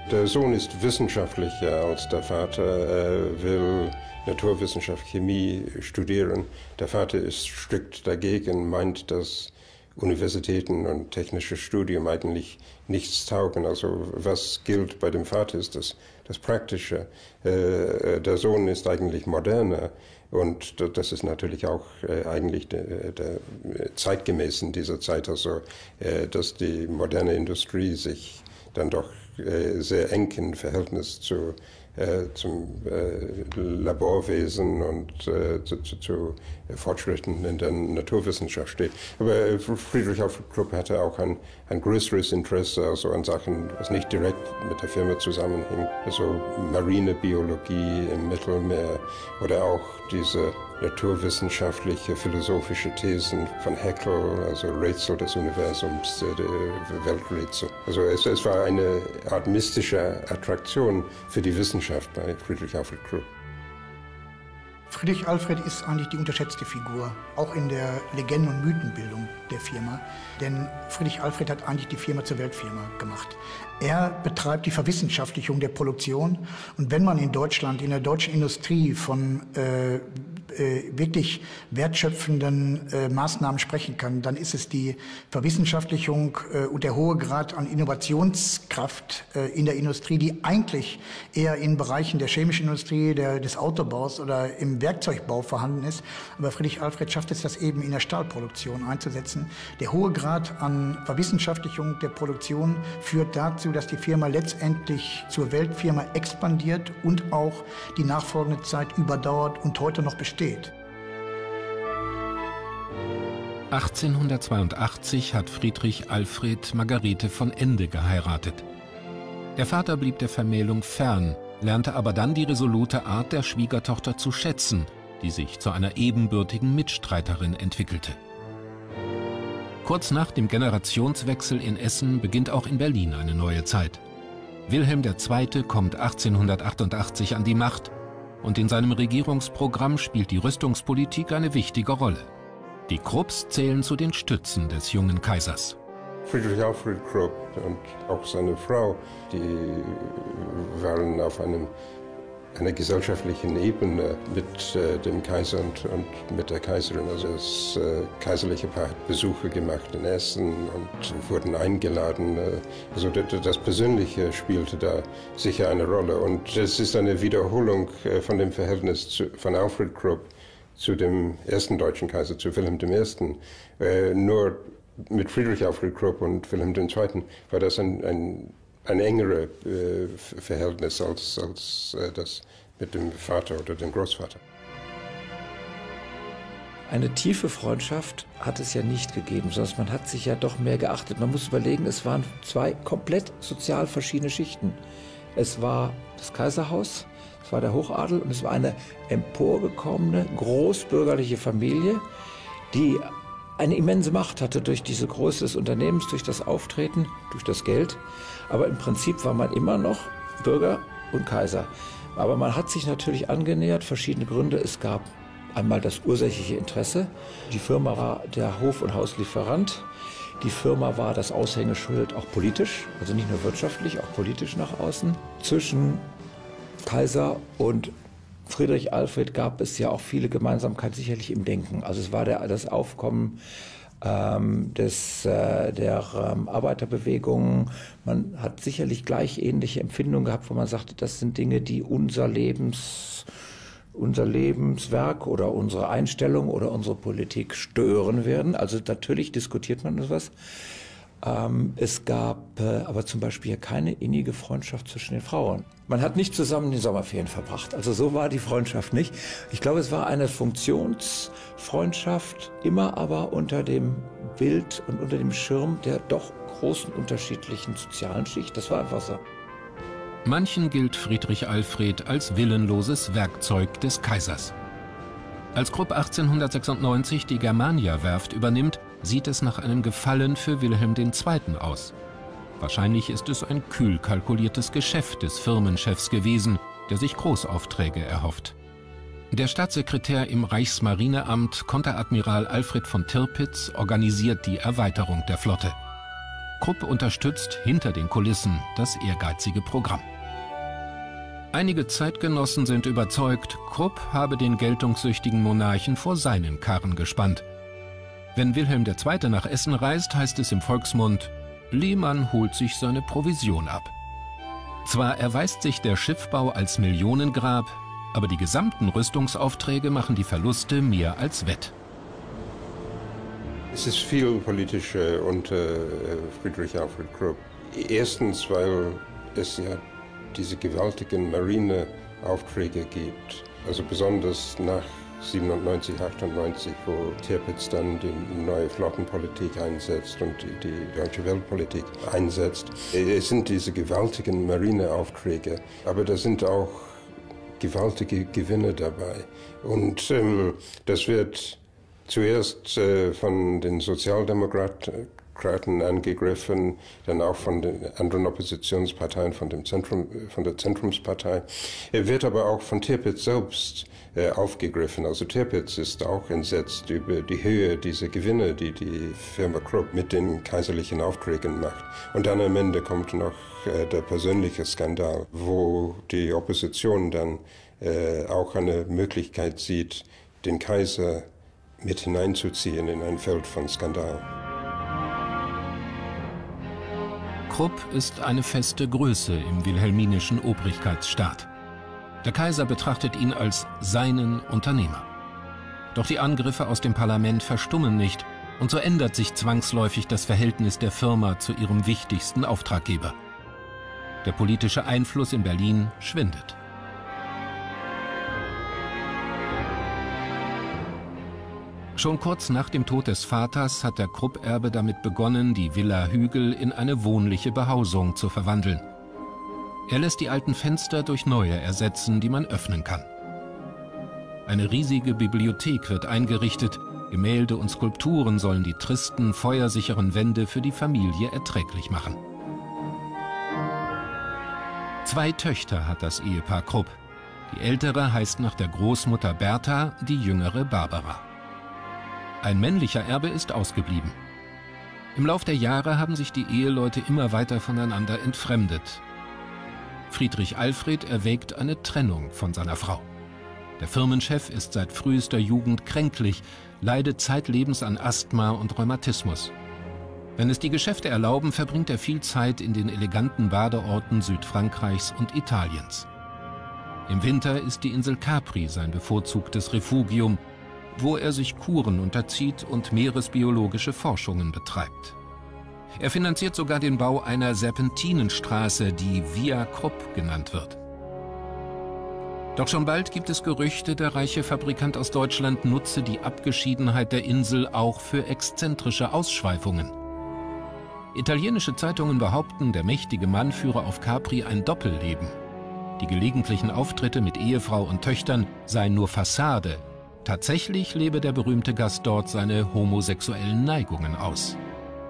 Der Sohn ist wissenschaftlicher als der Vater. Er will Naturwissenschaft, Chemie studieren. Der Vater ist strikt dagegen, meint, dass Universitäten und technisches Studium eigentlich nichts taugen. Also was gilt bei dem Vater ist das, das Praktische. Äh, der Sohn ist eigentlich moderner und das ist natürlich auch äh, eigentlich der, der zeitgemäß in dieser Zeit, also äh, dass die moderne Industrie sich dann doch äh, sehr eng im Verhältnis zu Äh, zum äh, Laborwesen und äh, zu, zu, zu Fortschritten in der Naturwissenschaft steht. Aber äh, Friedrich Alfred Krupp hatte auch ein, ein größeres Interesse also an Sachen, was nicht direkt mit der Firma zusammenhing. Also Marinebiologie im Mittelmeer oder auch diese naturwissenschaftliche, philosophische Thesen von Haeckel, also Rätsel des Universums, äh, der Welträtsel. Also es, es war eine Art mystische Attraktion für die Wissenschaft bei Friedrich Alfred Krupp. Friedrich Alfred ist eigentlich die unterschätzte Figur, auch in der Legenden- und Mythenbildung der Firma. Denn Friedrich Alfred hat eigentlich die Firma zur Weltfirma gemacht. Er betreibt die Verwissenschaftlichung der Produktion. Und wenn man in Deutschland, in der deutschen Industrie von äh, äh, wirklich wertschöpfenden äh, Maßnahmen sprechen kann, dann ist es die Verwissenschaftlichung äh, und der hohe Grad an Innovationskraft äh, in der Industrie, die eigentlich eher in Bereichen der chemischen Industrie, der, des Autobaus oder im Werkzeugbau vorhanden ist. Aber Friedrich Alfred schafft es, das eben in der Stahlproduktion einzusetzen. Der hohe Grad an Verwissenschaftlichung der Produktion führt dazu, dass die Firma letztendlich zur Weltfirma expandiert und auch die nachfolgende Zeit überdauert und heute noch besteht. achtzehnhundertzweiundachtzig hat Friedrich Alfred Margarete von Ende geheiratet. Der Vater blieb der Vermählung fern, lernte aber dann die resolute Art der Schwiegertochter zu schätzen, die sich zu einer ebenbürtigen Mitstreiterin entwickelte. Kurz nach dem Generationswechsel in Essen beginnt auch in Berlin eine neue Zeit. Wilhelm der Zweite kommt achtzehnhundertachtundachtzig an die Macht und in seinem Regierungsprogramm spielt die Rüstungspolitik eine wichtige Rolle. Die Krupps zählen zu den Stützen des jungen Kaisers. Friedrich Alfred Krupp und auch seine Frau, die waren auf einem, einer gesellschaftlichen Ebene mit äh, dem Kaiser und, und mit der Kaiserin. Also das äh, kaiserliche Paar hat Besuche gemacht in Essen und wurden eingeladen. Äh, also das, das Persönliche spielte da sicher eine Rolle. Und es ist eine Wiederholung äh, von dem Verhältnis zu, von Alfred Krupp zu dem ersten deutschen Kaiser, zu Wilhelm der Erste. Äh, nur mit Friedrich Alfred Krupp und Wilhelm der Zweite war das ein, ein, ein engeres äh, Verhältnis als, als äh, das mit dem Vater oder dem Großvater. Eine tiefe Freundschaft hat es ja nicht gegeben, sondern man hat sich ja doch mehr geachtet. Man muss überlegen, es waren zwei komplett sozial verschiedene Schichten. Es war das Kaiserhaus, es war der Hochadel und es war eine emporgekommene, großbürgerliche Familie, die eine immense Macht hatte durch diese Größe des Unternehmens, durch das Auftreten, durch das Geld. Aber im Prinzip war man immer noch Bürger und Kaiser. Aber man hat sich natürlich angenähert, verschiedene Gründe. Es gab einmal das ursächliche Interesse. Die Firma war der Hof- und Hauslieferant. Die Firma war das Aushängeschild auch politisch, also nicht nur wirtschaftlich, auch politisch nach außen. Zwischen Kaiser und Friedrich Alfred gab es ja auch viele Gemeinsamkeiten, sicherlich im Denken. Also es war der, das Aufkommen ähm, des, äh, der ähm, Arbeiterbewegung. Man hat sicherlich gleich ähnliche Empfindungen gehabt, wo man sagte, das sind Dinge, die unser Lebens, unser Lebenswerk oder unsere Einstellung oder unsere Politik stören werden. Also natürlich diskutiert man etwas. Ähm, es gab äh, aber zum Beispiel keine innige Freundschaft zwischen den Frauen. Man hat nicht zusammen die Sommerferien verbracht. Also so war die Freundschaft nicht. Ich glaube, es war eine Funktionsfreundschaft, immer aber unter dem Bild und unter dem Schirm der doch großen unterschiedlichen sozialen Schicht. Das war einfach so. Manchen gilt Friedrich Alfred als willenloses Werkzeug des Kaisers. Als Krupp achtzehnhundertsechsundneunzig die Germania-Werft übernimmt, sieht es nach einem Gefallen für Wilhelm der Zweite aus. Wahrscheinlich ist es ein kühl kalkuliertes Geschäft des Firmenchefs gewesen, der sich Großaufträge erhofft. Der Staatssekretär im Reichsmarineamt, Konteradmiral Alfred von Tirpitz, organisiert die Erweiterung der Flotte. Krupp unterstützt hinter den Kulissen das ehrgeizige Programm. Einige Zeitgenossen sind überzeugt, Krupp habe den geltungssüchtigen Monarchen vor seinen Karren gespannt. Wenn Wilhelm der Zweite nach Essen reist, heißt es im Volksmund, Lehmann holt sich seine Provision ab. Zwar erweist sich der Schiffbau als Millionengrab, aber die gesamten Rüstungsaufträge machen die Verluste mehr als wett. Es ist viel politische unter Friedrich Alfred Krupp. Erstens, weil es ja diese gewaltigen Marineaufträge gibt, also besonders nach siebenundneunzig, achtundneunzig, wo Tirpitz dann die neue Flottenpolitik einsetzt und die, die deutsche Weltpolitik einsetzt. Es sind diese gewaltigen Marineaufträge, aber da sind auch gewaltige Gewinne dabei. Und ähm, das wird zuerst äh, von den Sozialdemokraten angegriffen, dann auch von den anderen Oppositionsparteien, von, dem Zentrum, von der Zentrumspartei. Er wird aber auch von Tirpitz selbst äh, aufgegriffen. Also Tirpitz ist auch entsetzt über die Höhe dieser Gewinne, die die Firma Krupp mit den kaiserlichen Aufträgen macht. Und dann am Ende kommt noch äh, der persönliche Skandal, wo die Opposition dann äh, auch eine Möglichkeit sieht, den Kaiser mit hineinzuziehen in ein Feld von Skandal. Krupp ist eine feste Größe im wilhelminischen Obrigkeitsstaat. Der Kaiser betrachtet ihn als seinen Unternehmer. Doch die Angriffe aus dem Parlament verstummen nicht und so ändert sich zwangsläufig das Verhältnis der Firma zu ihrem wichtigsten Auftraggeber. Der politische Einfluss in Berlin schwindet. Schon kurz nach dem Tod des Vaters hat der Krupp-Erbe damit begonnen, die Villa Hügel in eine wohnliche Behausung zu verwandeln. Er lässt die alten Fenster durch neue ersetzen, die man öffnen kann. Eine riesige Bibliothek wird eingerichtet, Gemälde und Skulpturen sollen die tristen, feuersicheren Wände für die Familie erträglich machen. Zwei Töchter hat das Ehepaar Krupp. Die ältere heißt nach der Großmutter Bertha, die jüngere Barbara. Ein männlicher Erbe ist ausgeblieben. Im Lauf der Jahre haben sich die Eheleute immer weiter voneinander entfremdet. Friedrich Alfred erwägt eine Trennung von seiner Frau. Der Firmenchef ist seit frühester Jugend kränklich, leidet zeitlebens an Asthma und Rheumatismus. Wenn es die Geschäfte erlauben, verbringt er viel Zeit in den eleganten Badeorten Südfrankreichs und Italiens. Im Winter ist die Insel Capri sein bevorzugtes Refugium, wo er sich Kuren unterzieht und meeresbiologische Forschungen betreibt. Er finanziert sogar den Bau einer Serpentinenstraße, die Via Krupp genannt wird. Doch schon bald gibt es Gerüchte, der reiche Fabrikant aus Deutschland nutze die Abgeschiedenheit der Insel auch für exzentrische Ausschweifungen. Italienische Zeitungen behaupten, der mächtige Mann führe auf Capri ein Doppelleben. Die gelegentlichen Auftritte mit Ehefrau und Töchtern seien nur Fassade. Tatsächlich lebe der berühmte Gast dort seine homosexuellen Neigungen aus.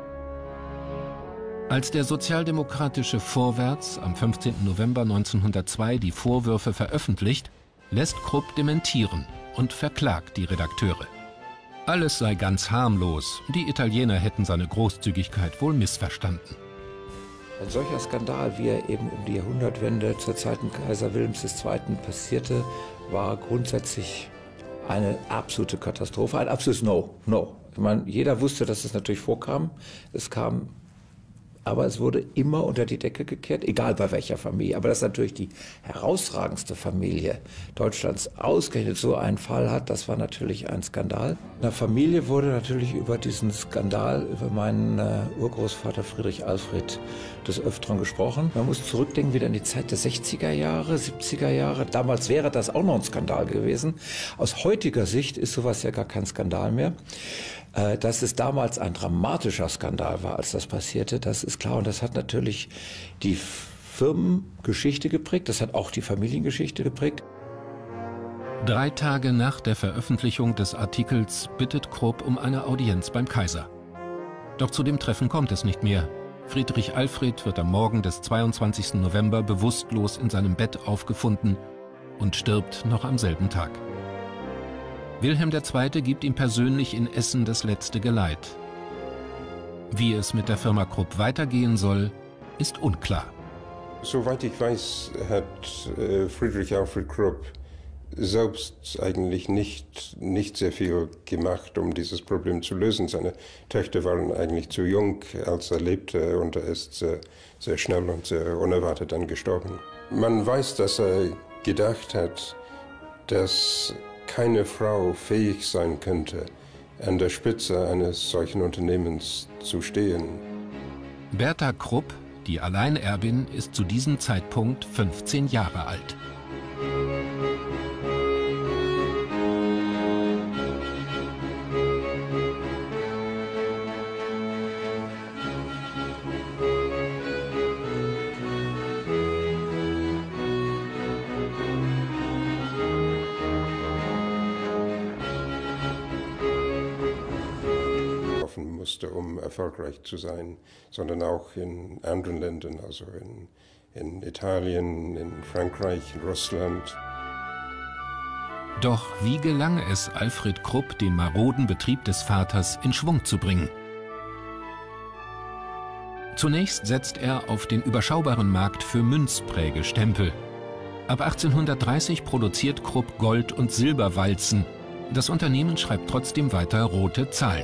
Als der sozialdemokratische Vorwärts am fünfzehnten November neunzehnhundertzwei die Vorwürfe veröffentlicht, lässt Krupp dementieren und verklagt die Redakteure. Alles sei ganz harmlos, die Italiener hätten seine Großzügigkeit wohl missverstanden. Ein solcher Skandal, wie er eben um die Jahrhundertwende zur Zeiten Kaiser Wilhelms der Zweiten passierte, war grundsätzlich eine absolute Katastrophe, ein absolutes No. No. Ich meine, jeder wusste, dass es natürlich vorkam. Es kam, aber es wurde immer unter die Decke gekehrt, egal bei welcher Familie. Aber dass natürlich die herausragendste Familie Deutschlands ausgerechnet so einen Fall hat, das war natürlich ein Skandal. In der Familie wurde natürlich über diesen Skandal, über meinen äh, Urgroßvater Friedrich Alfred des Öfteren gesprochen. Man muss zurückdenken wieder in die Zeit der sechziger Jahre, siebziger Jahre. Damals wäre das auch noch ein Skandal gewesen. Aus heutiger Sicht ist sowas ja gar kein Skandal mehr. Äh, dass es damals ein dramatischer Skandal war, als das passierte, das ist klar. Und das hat natürlich die Firmengeschichte geprägt, das hat auch die Familiengeschichte geprägt. Drei Tage nach der Veröffentlichung des Artikels bittet Krupp um eine Audienz beim Kaiser. Doch zu dem Treffen kommt es nicht mehr. Friedrich Alfred wird am Morgen des zweiundzwanzigsten November bewusstlos in seinem Bett aufgefunden und stirbt noch am selben Tag. Wilhelm der Zweite gibt ihm persönlich in Essen das letzte Geleit. Wie es mit der Firma Krupp weitergehen soll, ist unklar. Soweit ich weiß, hat äh, Friedrich Alfred Krupp selbst eigentlich nicht, nicht sehr viel gemacht, um dieses Problem zu lösen. Seine Töchter waren eigentlich zu jung, als er lebte, und er ist sehr, sehr schnell und sehr unerwartet dann gestorben. Man weiß, dass er gedacht hat, dass keine Frau fähig sein könnte, an der Spitze eines solchen Unternehmens zu stehen. Bertha Krupp, die Alleinerbin, ist zu diesem Zeitpunkt fünfzehn Jahre alt. Musste, um erfolgreich zu sein, sondern auch in anderen Ländern, also in, in Italien, in Frankreich, in Russland. Doch wie gelang es Alfred Krupp, den maroden Betrieb des Vaters in Schwung zu bringen? Zunächst setzt er auf den überschaubaren Markt für Münzprägestempel. Ab achtzehnhundertdreißig produziert Krupp Gold- und Silberwalzen. Das Unternehmen schreibt trotzdem weiter rote Zahlen.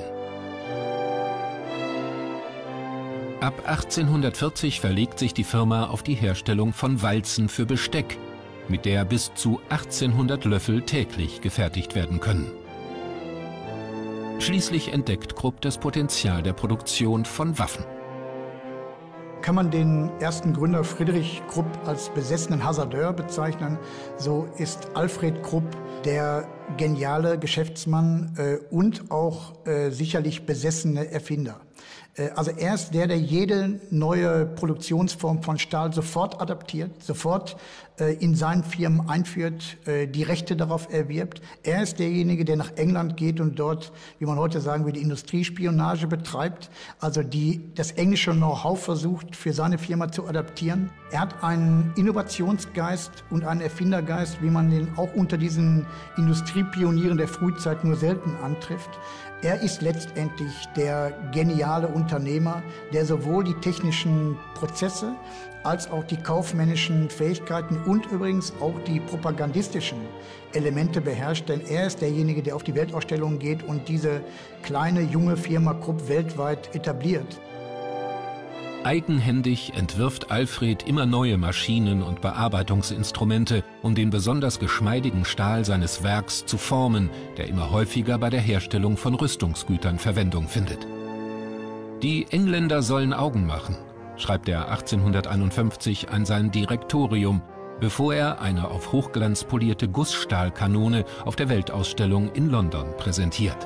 Ab achtzehnhundertvierzig verlegt sich die Firma auf die Herstellung von Walzen für Besteck, mit der bis zu achtzehnhundert Löffel täglich gefertigt werden können. Schließlich entdeckt Krupp das Potenzial der Produktion von Waffen. Kann man den ersten Gründer Friedrich Krupp als besessenen Hasardeur bezeichnen, so ist Alfred Krupp der geniale Geschäftsmann äh, und auch äh, sicherlich besessene Erfinder. Äh, also er ist der, der jede neue Produktionsform von Stahl sofort adaptiert, sofort äh, in seinen Firmen einführt, äh, die Rechte darauf erwirbt. Er ist derjenige, der nach England geht und dort, wie man heute sagen würde, Industriespionage betreibt, also die das englische Know-how versucht, für seine Firma zu adaptieren. Er hat einen Innovationsgeist und einen Erfindergeist, wie man den auch unter diesen Industriepionieren der Frühzeit nur selten antrifft. Er ist letztendlich der geniale Unternehmer, der sowohl die technischen Prozesse als auch die kaufmännischen Fähigkeiten und übrigens auch die propagandistischen Elemente beherrscht. Denn er ist derjenige, der auf die Weltausstellung geht und diese kleine, junge Firma Krupp weltweit etabliert. Eigenhändig entwirft Alfred immer neue Maschinen und Bearbeitungsinstrumente, um den besonders geschmeidigen Stahl seines Werks zu formen, der immer häufiger bei der Herstellung von Rüstungsgütern Verwendung findet. Die Engländer sollen Augen machen, schreibt er achtzehnhunderteinundfünfzig an sein Direktorium, bevor er eine auf Hochglanz polierte Gussstahlkanone auf der Weltausstellung in London präsentiert.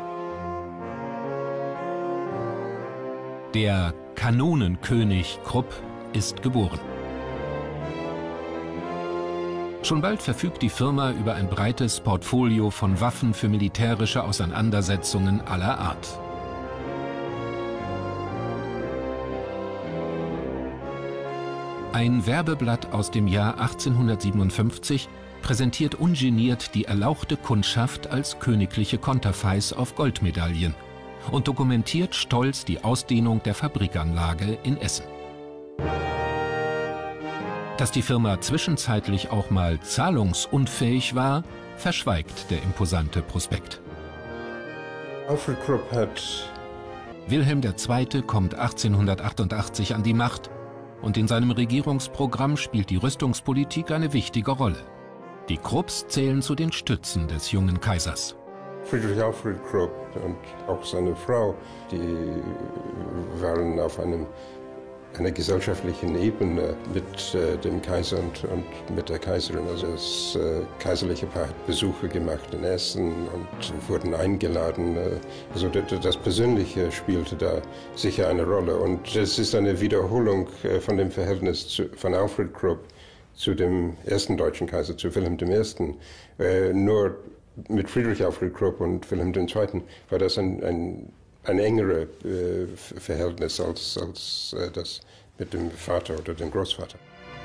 Der Kanonenkönig Krupp ist geboren. Schon bald verfügt die Firma über ein breites Portfolio von Waffen für militärische Auseinandersetzungen aller Art. Ein Werbeblatt aus dem Jahr achtzehnhundertsiebenundfünfzig präsentiert ungeniert die erlauchte Kundschaft als königliche Konterfeis auf Goldmedaillen und dokumentiert stolz die Ausdehnung der Fabrikanlage in Essen. Dass die Firma zwischenzeitlich auch mal zahlungsunfähig war, verschweigt der imposante Prospekt. Alfred Krupp hat... Wilhelm der Zweite kommt achtzehnhundertachtundachtzig an die Macht und in seinem Regierungsprogramm spielt die Rüstungspolitik eine wichtige Rolle. Die Krupps zählen zu den Stützen des jungen Kaisers. Friedrich Alfred Krupp und auch seine Frau, die waren auf einem, einer gesellschaftlichen Ebene mit äh, dem Kaiser und, und mit der Kaiserin. Also das äh, kaiserliche Paar hat Besuche gemacht in Essen und wurden eingeladen. Äh, also das, das Persönliche spielte da sicher eine Rolle. Und es ist eine Wiederholung äh, von dem Verhältnis zu, von Alfred Krupp zu dem ersten deutschen Kaiser, zu Wilhelm der Erste. Äh, nur mit Friedrich Alfred Krupp und Wilhelm der Zweite war das ein, ein, ein engeres äh, Verhältnis als, als äh, das mit dem Vater oder dem Großvater.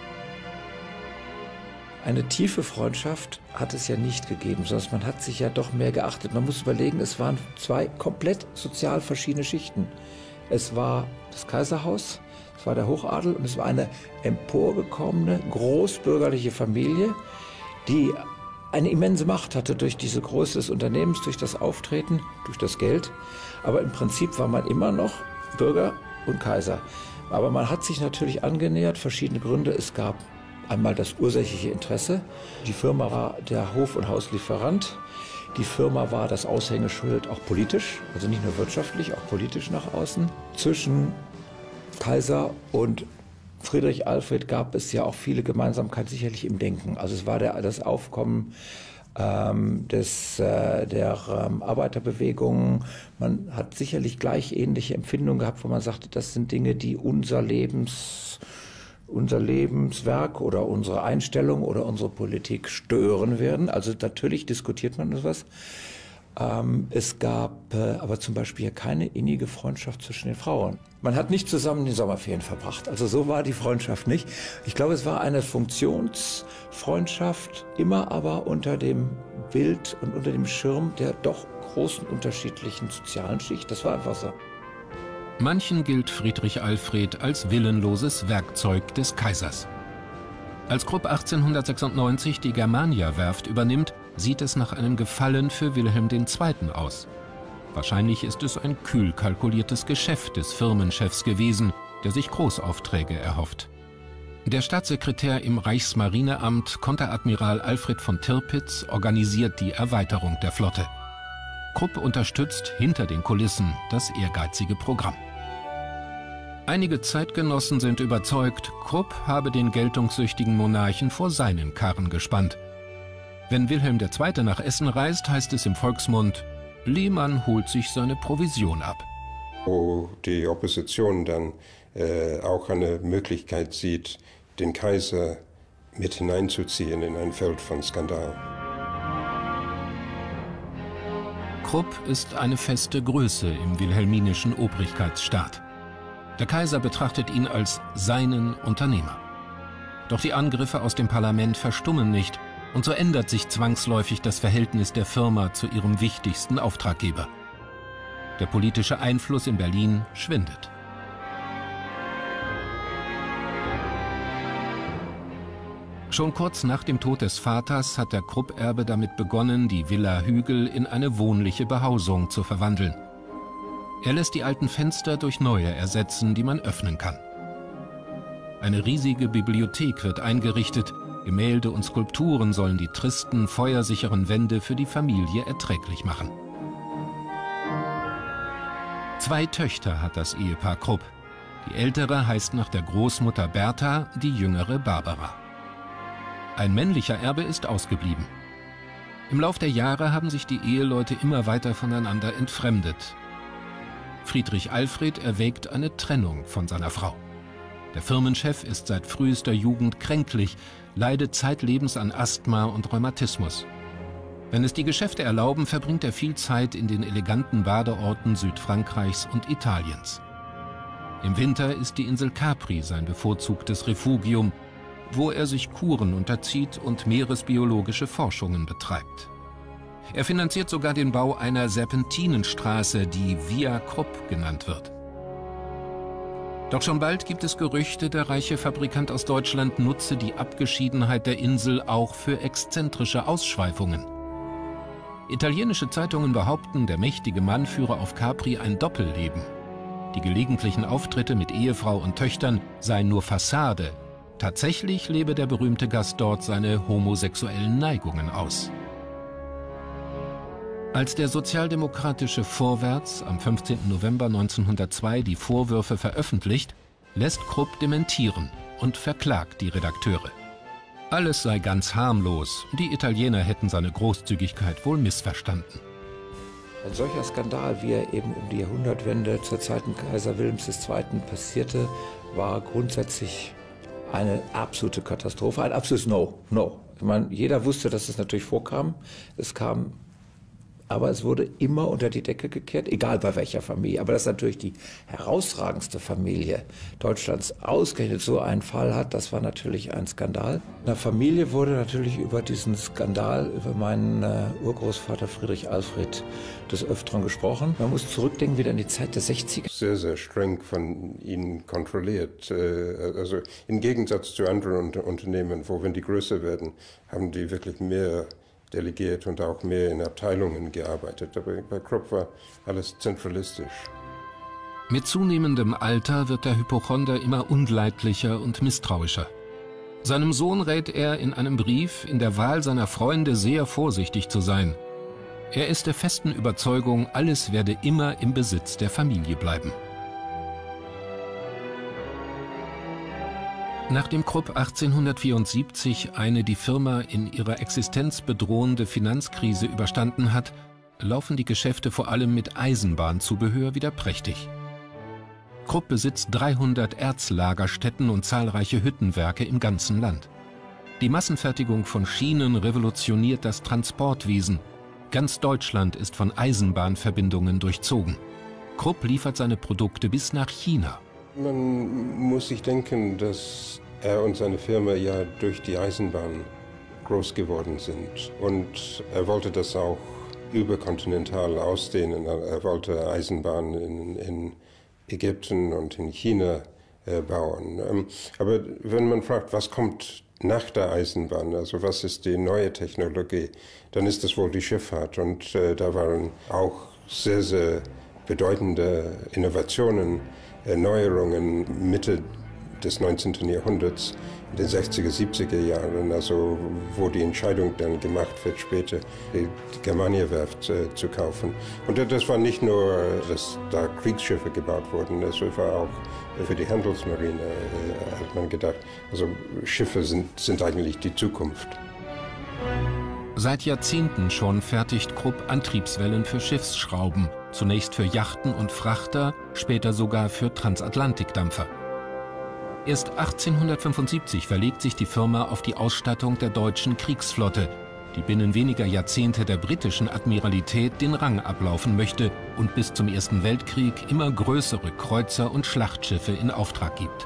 Eine tiefe Freundschaft hat es ja nicht gegeben, sondern man hat sich ja doch mehr geachtet. Man muss überlegen, es waren zwei komplett sozial verschiedene Schichten. Es war das Kaiserhaus, es war der Hochadel und es war eine emporgekommene, großbürgerliche Familie, die eine immense Macht hatte durch diese Größe des Unternehmens, durch das Auftreten, durch das Geld. Aber im Prinzip war man immer noch Bürger und Kaiser. Aber man hat sich natürlich angenähert, verschiedene Gründe. Es gab einmal das ursächliche Interesse. Die Firma war der Hof- und Hauslieferant. Die Firma war das Aushängeschild auch politisch, also nicht nur wirtschaftlich, auch politisch nach außen. Zwischen Kaiser und Friedrich Alfred gab es ja auch viele Gemeinsamkeiten, sicherlich im Denken. Also es war der, das Aufkommen ähm, des, äh, der ähm, Arbeiterbewegung. Man hat sicherlich gleich ähnliche Empfindungen gehabt, wo man sagte, das sind Dinge, die unser Lebens, unser Lebenswerk oder unsere Einstellung oder unsere Politik stören werden. Also natürlich diskutiert man etwas. Ähm, es gab äh, aber zum Beispiel keine innige Freundschaft zwischen den Frauen. Man hat nicht zusammen die Sommerferien verbracht. Also so war die Freundschaft nicht. Ich glaube, es war eine Funktionsfreundschaft, immer aber unter dem Bild und unter dem Schirm der doch großen unterschiedlichen sozialen Schicht. Das war einfach so. Manchen gilt Friedrich Alfred als willenloses Werkzeug des Kaisers. Als Krupp achtzehnhundertsechsundneunzig die Germania-Werft übernimmt, sieht es nach einem Gefallen für Wilhelm der Zweite aus. Wahrscheinlich ist es ein kühl kalkuliertes Geschäft des Firmenchefs gewesen, der sich Großaufträge erhofft. Der Staatssekretär im Reichsmarineamt, Konteradmiral Alfred von Tirpitz, organisiert die Erweiterung der Flotte. Krupp unterstützt hinter den Kulissen das ehrgeizige Programm. Einige Zeitgenossen sind überzeugt, Krupp habe den geltungssüchtigen Monarchen vor seinen Karren gespannt. Wenn Wilhelm der Zweite nach Essen reist, heißt es im Volksmund, Lehmann holt sich seine Provision ab. Wo die Opposition dann äh, auch eine Möglichkeit sieht, den Kaiser mit hineinzuziehen in ein Feld von Skandal. Krupp ist eine feste Größe im wilhelminischen Obrigkeitsstaat. Der Kaiser betrachtet ihn als seinen Unternehmer. Doch die Angriffe aus dem Parlament verstummen nicht und so ändert sich zwangsläufig das Verhältnis der Firma zu ihrem wichtigsten Auftraggeber. Der politische Einfluss in Berlin schwindet. Schon kurz nach dem Tod des Vaters hat der Krupp-Erbe damit begonnen, die Villa Hügel in eine wohnliche Behausung zu verwandeln. Er lässt die alten Fenster durch neue ersetzen, die man öffnen kann. Eine riesige Bibliothek wird eingerichtet, Gemälde und Skulpturen sollen die tristen, feuersicheren Wände für die Familie erträglich machen. Zwei Töchter hat das Ehepaar Krupp. Die ältere heißt nach der Großmutter Bertha, die jüngere Barbara. Ein männlicher Erbe ist ausgeblieben. Im Lauf der Jahre haben sich die Eheleute immer weiter voneinander entfremdet. Friedrich Alfred erwägt eine Trennung von seiner Frau. Der Firmenchef ist seit frühester Jugend kränklich, leidet zeitlebens an Asthma und Rheumatismus. Wenn es die Geschäfte erlauben, verbringt er viel Zeit in den eleganten Badeorten Südfrankreichs und Italiens. Im Winter ist die Insel Capri sein bevorzugtes Refugium, wo er sich Kuren unterzieht und meeresbiologische Forschungen betreibt. Er finanziert sogar den Bau einer Serpentinenstraße, die Via Krupp genannt wird. Doch schon bald gibt es Gerüchte, der reiche Fabrikant aus Deutschland nutze die Abgeschiedenheit der Insel auch für exzentrische Ausschweifungen. Italienische Zeitungen behaupten, der mächtige Mann führe auf Capri ein Doppelleben. Die gelegentlichen Auftritte mit Ehefrau und Töchtern seien nur Fassade. Tatsächlich lebe der berühmte Gast dort seine homosexuellen Neigungen aus. Als der sozialdemokratische Vorwärts am fünfzehnten November neunzehnhundertzwei die Vorwürfe veröffentlicht, lässt Krupp dementieren und verklagt die Redakteure. Alles sei ganz harmlos, die Italiener hätten seine Großzügigkeit wohl missverstanden. Ein solcher Skandal, wie er eben um die Jahrhundertwende zur Zeit Kaiser Wilhelms der Zweite passierte, war grundsätzlich eine absolute Katastrophe, ein absolutes No. No. Ich meine, jeder wusste, dass es natürlich vorkam. Es kam aber es wurde immer unter die Decke gekehrt, egal bei welcher Familie. Aber dass natürlich die herausragendste Familie Deutschlands ausgerechnet so einen Fall hat, das war natürlich ein Skandal. In der Familie wurde natürlich über diesen Skandal, über meinen äh, Urgroßvater Friedrich Alfred des Öfteren gesprochen. Man muss zurückdenken wieder in die Zeit der sechziger. Sehr, sehr streng von ihnen kontrolliert. Äh, also im Gegensatz zu anderen Unternehmen, wo, wenn die größer werden, haben die wirklich mehr delegiert und auch mehr in Abteilungen gearbeitet. Aber bei Krupp war alles zentralistisch. Mit zunehmendem Alter wird der Hypochonder immer unleidlicher und misstrauischer. Seinem Sohn rät er in einem Brief, in der Wahl seiner Freunde sehr vorsichtig zu sein. Er ist der festen Überzeugung, alles werde immer im Besitz der Familie bleiben. Nachdem Krupp achtzehnhundertvierundsiebzig eine die Firma in ihrer Existenz bedrohende Finanzkrise überstanden hat, laufen die Geschäfte vor allem mit Eisenbahnzubehör wieder prächtig. Krupp besitzt dreihundert Erzlagerstätten und zahlreiche Hüttenwerke im ganzen Land. Die Massenfertigung von Schienen revolutioniert das Transportwesen. Ganz Deutschland ist von Eisenbahnverbindungen durchzogen. Krupp liefert seine Produkte bis nach China. Man muss sich denken, dass er und seine Firma ja durch die Eisenbahn groß geworden sind. Und er wollte das auch überkontinental ausdehnen. Er wollte Eisenbahn in, in Ägypten und in China äh, bauen. Ähm, aber wenn man fragt, was kommt nach der Eisenbahn, also was ist die neue Technologie, dann ist das wohl die Schifffahrt. Und äh, da waren auch sehr, sehr bedeutende Innovationen, Erneuerungen Mitte des neunzehnten Jahrhunderts, in den sechziger, siebziger Jahren, also wo die Entscheidung dann gemacht wird, später die Germania-Werft äh, zu kaufen. Und das war nicht nur, dass da Kriegsschiffe gebaut wurden, das war auch für die Handelsmarine, äh, hat man gedacht. Also Schiffe sind, sind eigentlich die Zukunft. Seit Jahrzehnten schon fertigt Krupp Antriebswellen für Schiffsschrauben, zunächst für Yachten und Frachter, später sogar für Transatlantikdampfer. Erst achtzehnhundertfünfundsiebzig verlegt sich die Firma auf die Ausstattung der deutschen Kriegsflotte, die binnen weniger Jahrzehnte der britischen Admiralität den Rang ablaufen möchte und bis zum Ersten Weltkrieg immer größere Kreuzer und Schlachtschiffe in Auftrag gibt.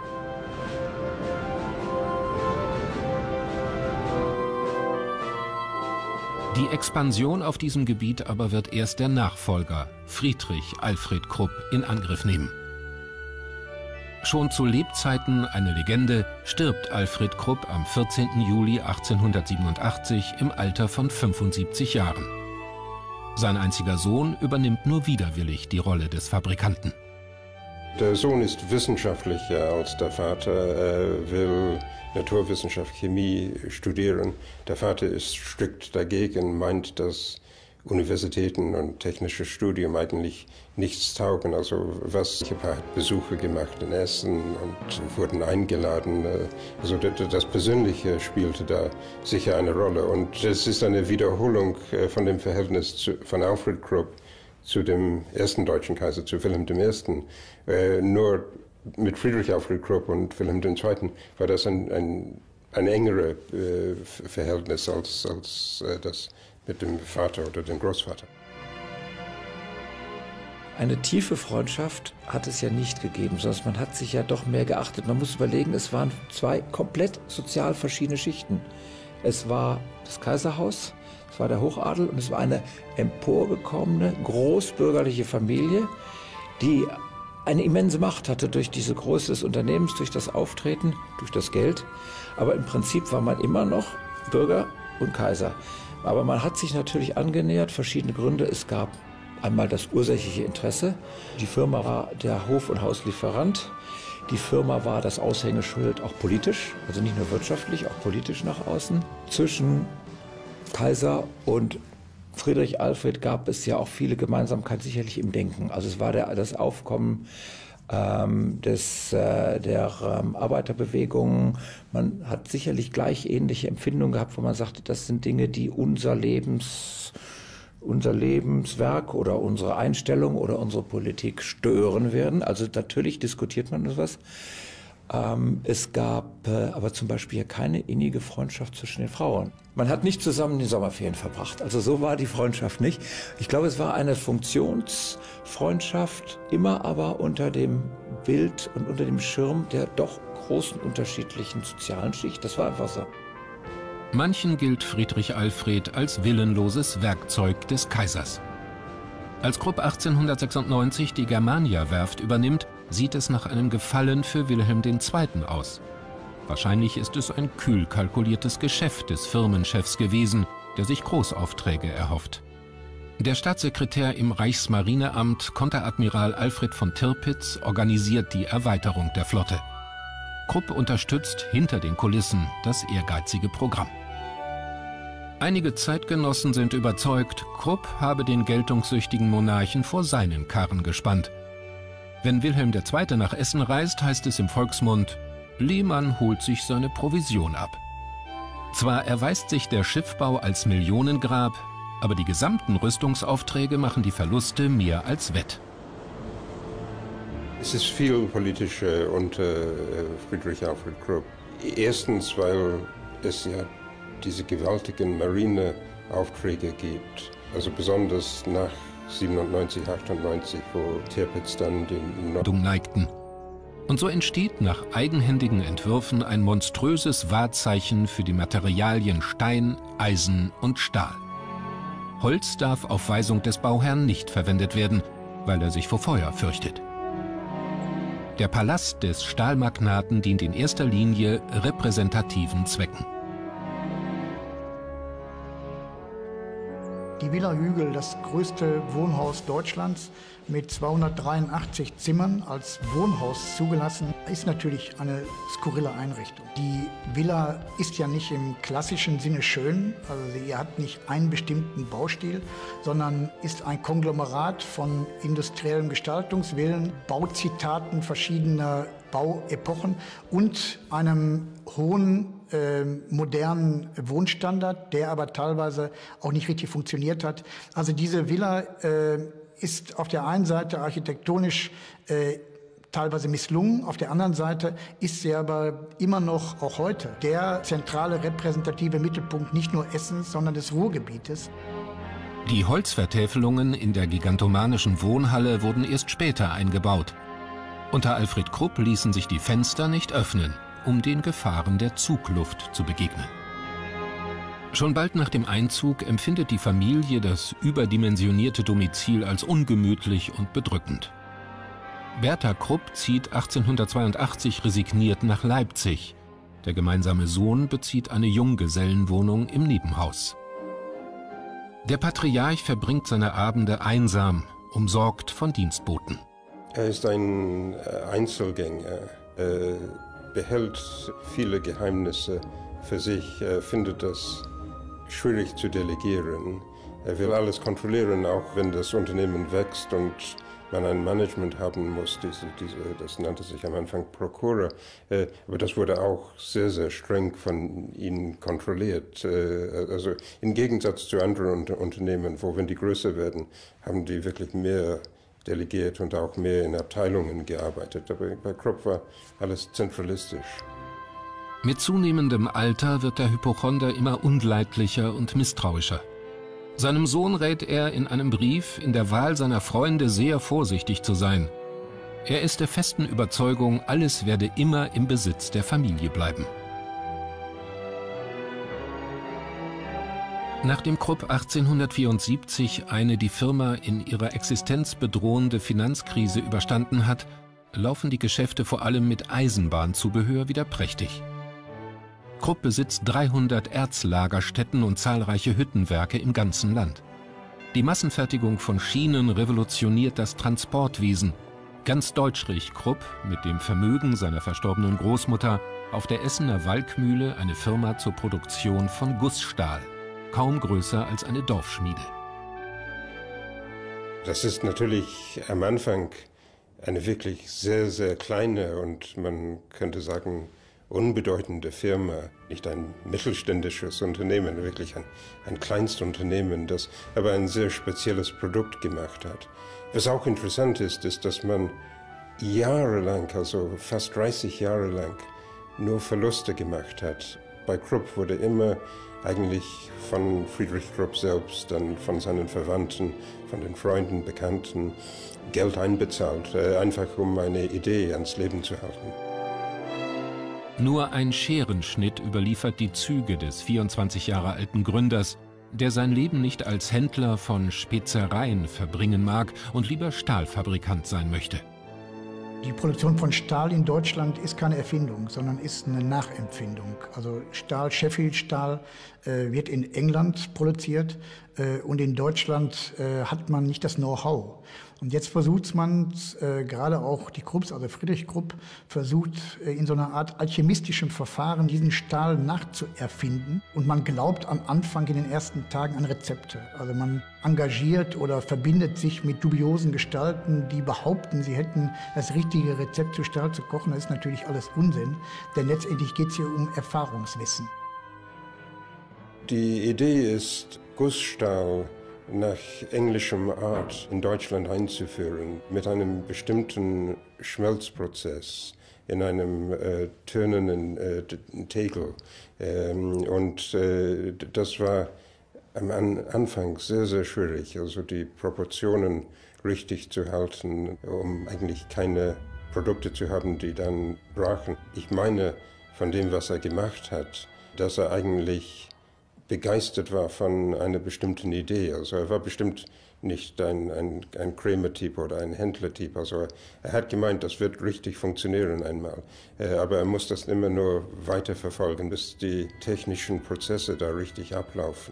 Die Expansion auf diesem Gebiet aber wird erst der Nachfolger, Friedrich Alfred Krupp, in Angriff nehmen. Schon zu Lebzeiten eine Legende, stirbt Alfred Krupp am vierzehnten Juli achtzehnhundertsiebenundachtzig im Alter von fünfundsiebzig Jahren. Sein einziger Sohn übernimmt nur widerwillig die Rolle des Fabrikanten. Der Sohn ist wissenschaftlicher als der Vater. Er will Naturwissenschaft, Chemie studieren. Der Vater ist strikt dagegen, meint, dass Universitäten und technisches Studium eigentlich nichts taugen. Also was, ich habe Besuche gemacht in Essen und wurden eingeladen. Also das Persönliche spielte da sicher eine Rolle. Und es ist eine Wiederholung von dem Verhältnis zu, von Alfred Krupp zu dem ersten deutschen Kaiser, zu Wilhelm der Erste. Äh, nur mit Friedrich Alfred Krupp und Wilhelm der Zweite war das ein, ein, ein engeres äh, Verhältnis als, als äh, das mit dem Vater oder dem Großvater. Eine tiefe Freundschaft hat es ja nicht gegeben, sondern man hat sich ja doch mehr geachtet. Man muss überlegen, es waren zwei komplett sozial verschiedene Schichten. Es war das Kaiserhaus, es war der Hochadel und es war eine emporgekommene, großbürgerliche Familie, die eine immense Macht hatte durch diese Größe des Unternehmens, durch das Auftreten, durch das Geld. Aber im Prinzip war man immer noch Bürger und Kaiser. Aber man hat sich natürlich angenähert, verschiedene Gründe. Es gab einmal das ursächliche Interesse. Die Firma war der Hof- und Hauslieferant. Die Firma war das Aushängeschild auch politisch, also nicht nur wirtschaftlich, auch politisch nach außen. Zwischen Kaiser und Friedrich Alfred gab es ja auch viele Gemeinsamkeiten, sicherlich im Denken. Also es war der, das Aufkommen ähm, des, äh, der ähm, Arbeiterbewegung. Man hat sicherlich gleich ähnliche Empfindungen gehabt, wo man sagte, das sind Dinge, die unser Lebens, unser Lebenswerk oder unsere Einstellung oder unsere Politik stören werden. Also natürlich diskutiert man etwas. Ähm, es gab äh, aber zum Beispiel keine innige Freundschaft zwischen den Frauen. Man hat nicht zusammen die Sommerferien verbracht. Also so war die Freundschaft nicht. Ich glaube, es war eine Funktionsfreundschaft, immer aber unter dem Bild und unter dem Schirm der doch großen unterschiedlichen sozialen Schicht. Das war einfach so. Manchen gilt Friedrich Alfred als willenloses Werkzeug des Kaisers. Als Krupp achtzehnhundertsechsundneunzig die Germania-Werft übernimmt, sieht es nach einem Gefallen für Wilhelm der Zweite aus. Wahrscheinlich ist es ein kühl kalkuliertes Geschäft des Firmenchefs gewesen, der sich Großaufträge erhofft. Der Staatssekretär im Reichsmarineamt, Konteradmiral Alfred von Tirpitz, organisiert die Erweiterung der Flotte. Krupp unterstützt hinter den Kulissen das ehrgeizige Programm. Einige Zeitgenossen sind überzeugt, Krupp habe den geltungssüchtigen Monarchen vor seinen Karren gespannt. Wenn Wilhelm der Zweite nach Essen reist, heißt es im Volksmund, Lehmann holt sich seine Provision ab. Zwar erweist sich der Schiffbau als Millionengrab, aber die gesamten Rüstungsaufträge machen die Verluste mehr als wett. Es ist viel politische unter Friedrich Alfred Krupp. Erstens, weil es ja diese gewaltigen Marineaufträge gibt, also besonders nach siebenundneunzig, achtundneunzig, wo Tirpitz dann den Nordung neigten. Und so entsteht nach eigenhändigen Entwürfen ein monströses Wahrzeichen für die Materialien Stein, Eisen und Stahl. Holz darf auf Weisung des Bauherrn nicht verwendet werden, weil er sich vor Feuer fürchtet. Der Palast des Stahlmagnaten dient in erster Linie repräsentativen Zwecken. Die Villa Hügel, das größte Wohnhaus Deutschlands mit zweihundertdreiundachtzig Zimmern als Wohnhaus zugelassen, ist natürlich eine skurrile Einrichtung. Die Villa ist ja nicht im klassischen Sinne schön, also sie hat nicht einen bestimmten Baustil, sondern ist ein Konglomerat von industriellem Gestaltungswillen, Bauzitaten verschiedener Bauepochen und einem hohen äh, modernen Wohnstandard, der aber teilweise auch nicht richtig funktioniert hat. Also diese Villa äh, ist auf der einen Seite architektonisch äh, teilweise misslungen, auf der anderen Seite ist sie aber immer noch, auch heute, der zentrale repräsentative Mittelpunkt nicht nur Essens, sondern des Ruhrgebietes. Die Holzvertäfelungen in der gigantomanischen Wohnhalle wurden erst später eingebaut. Unter Alfred Krupp ließen sich die Fenster nicht öffnen, um den Gefahren der Zugluft zu begegnen. Schon bald nach dem Einzug empfindet die Familie das überdimensionierte Domizil als ungemütlich und bedrückend. Bertha Krupp zieht achtzehnhundertzweiundachtzig resigniert nach Leipzig. Der gemeinsame Sohn bezieht eine Junggesellenwohnung im Nebenhaus. Der Patriarch verbringt seine Abende einsam, umsorgt von Dienstboten. Er ist ein Einzelgänger, er behält viele Geheimnisse für sich, er findet das schwierig zu delegieren. Er will alles kontrollieren, auch wenn das Unternehmen wächst und man ein Management haben muss. Diese, diese, das nannte sich am Anfang Procurer, äh, aber das wurde auch sehr, sehr streng von ihnen kontrolliert. Äh, also im Gegensatz zu anderen Unter Unternehmen, wo, wenn die größer werden, haben die wirklich mehr delegiert und auch mehr in Abteilungen gearbeitet. Aber bei Krupp war alles zentralistisch. Mit zunehmendem Alter wird der Hypochonder immer unleidlicher und misstrauischer. Seinem Sohn rät er in einem Brief, in der Wahl seiner Freunde sehr vorsichtig zu sein. Er ist der festen Überzeugung, alles werde immer im Besitz der Familie bleiben. Nachdem Krupp achtzehnhundertvierundsiebzig eine die Firma in ihrer Existenz bedrohende Finanzkrise überstanden hat, laufen die Geschäfte vor allem mit Eisenbahnzubehör wieder prächtig. Krupp besitzt dreihundert Erzlagerstätten und zahlreiche Hüttenwerke im ganzen Land. Die Massenfertigung von Schienen revolutioniert das Transportwesen. Ganz deutsch riecht Krupp mit dem Vermögen seiner verstorbenen Großmutter auf der Essener Walkmühle eine Firma zur Produktion von Gussstahl, kaum größer als eine Dorfschmiede. Das ist natürlich am Anfang eine wirklich sehr, sehr kleine und man könnte sagen unbedeutende Firma, nicht ein mittelständisches Unternehmen, wirklich ein, ein Kleinstunternehmen, das aber ein sehr spezielles Produkt gemacht hat. Was auch interessant ist, ist, dass man jahrelang, also fast dreißig Jahre lang, nur Verluste gemacht hat. Bei Krupp wurde immer eigentlich von Friedrich Krupp selbst, dann von seinen Verwandten, von den Freunden, Bekannten Geld einbezahlt, einfach um eine Idee ans Leben zu halten. Nur ein Scherenschnitt überliefert die Züge des vierundzwanzig Jahre alten Gründers, der sein Leben nicht als Händler von Spezereien verbringen mag und lieber Stahlfabrikant sein möchte. Die Produktion von Stahl in Deutschland ist keine Erfindung, sondern ist eine Nachempfindung. Also Stahl, Sheffield Stahl äh, wird in England produziert äh, und in Deutschland äh, hat man nicht das Know-how. Und jetzt versucht man, äh, gerade auch die Krupps, also Friedrich Krupp, versucht äh, in so einer Art alchemistischem Verfahren diesen Stahl nachzuerfinden. Und man glaubt am Anfang in den ersten Tagen an Rezepte. Also man engagiert oder verbindet sich mit dubiosen Gestalten, die behaupten, sie hätten das richtige Rezept zu Stahl zu kochen. Das ist natürlich alles Unsinn, denn letztendlich geht es hier um Erfahrungswissen. Die Idee ist, Gussstahl nach englischem Art in Deutschland einzuführen, mit einem bestimmten Schmelzprozess in einem äh, tönernen äh, Tegel. Ähm, und äh, das war am Anfang sehr, sehr schwierig, also die Proportionen richtig zu halten, um eigentlich keine Produkte zu haben, die dann brachen. Ich meine, von dem, was er gemacht hat, dass er eigentlich begeistert war von einer bestimmten Idee. Also er war bestimmt nicht ein, ein, ein Krämer-Typ oder ein Händler-Typ. Also er hat gemeint, das wird richtig funktionieren einmal. Aber er muss das immer nur weiterverfolgen, bis die technischen Prozesse da richtig ablaufen.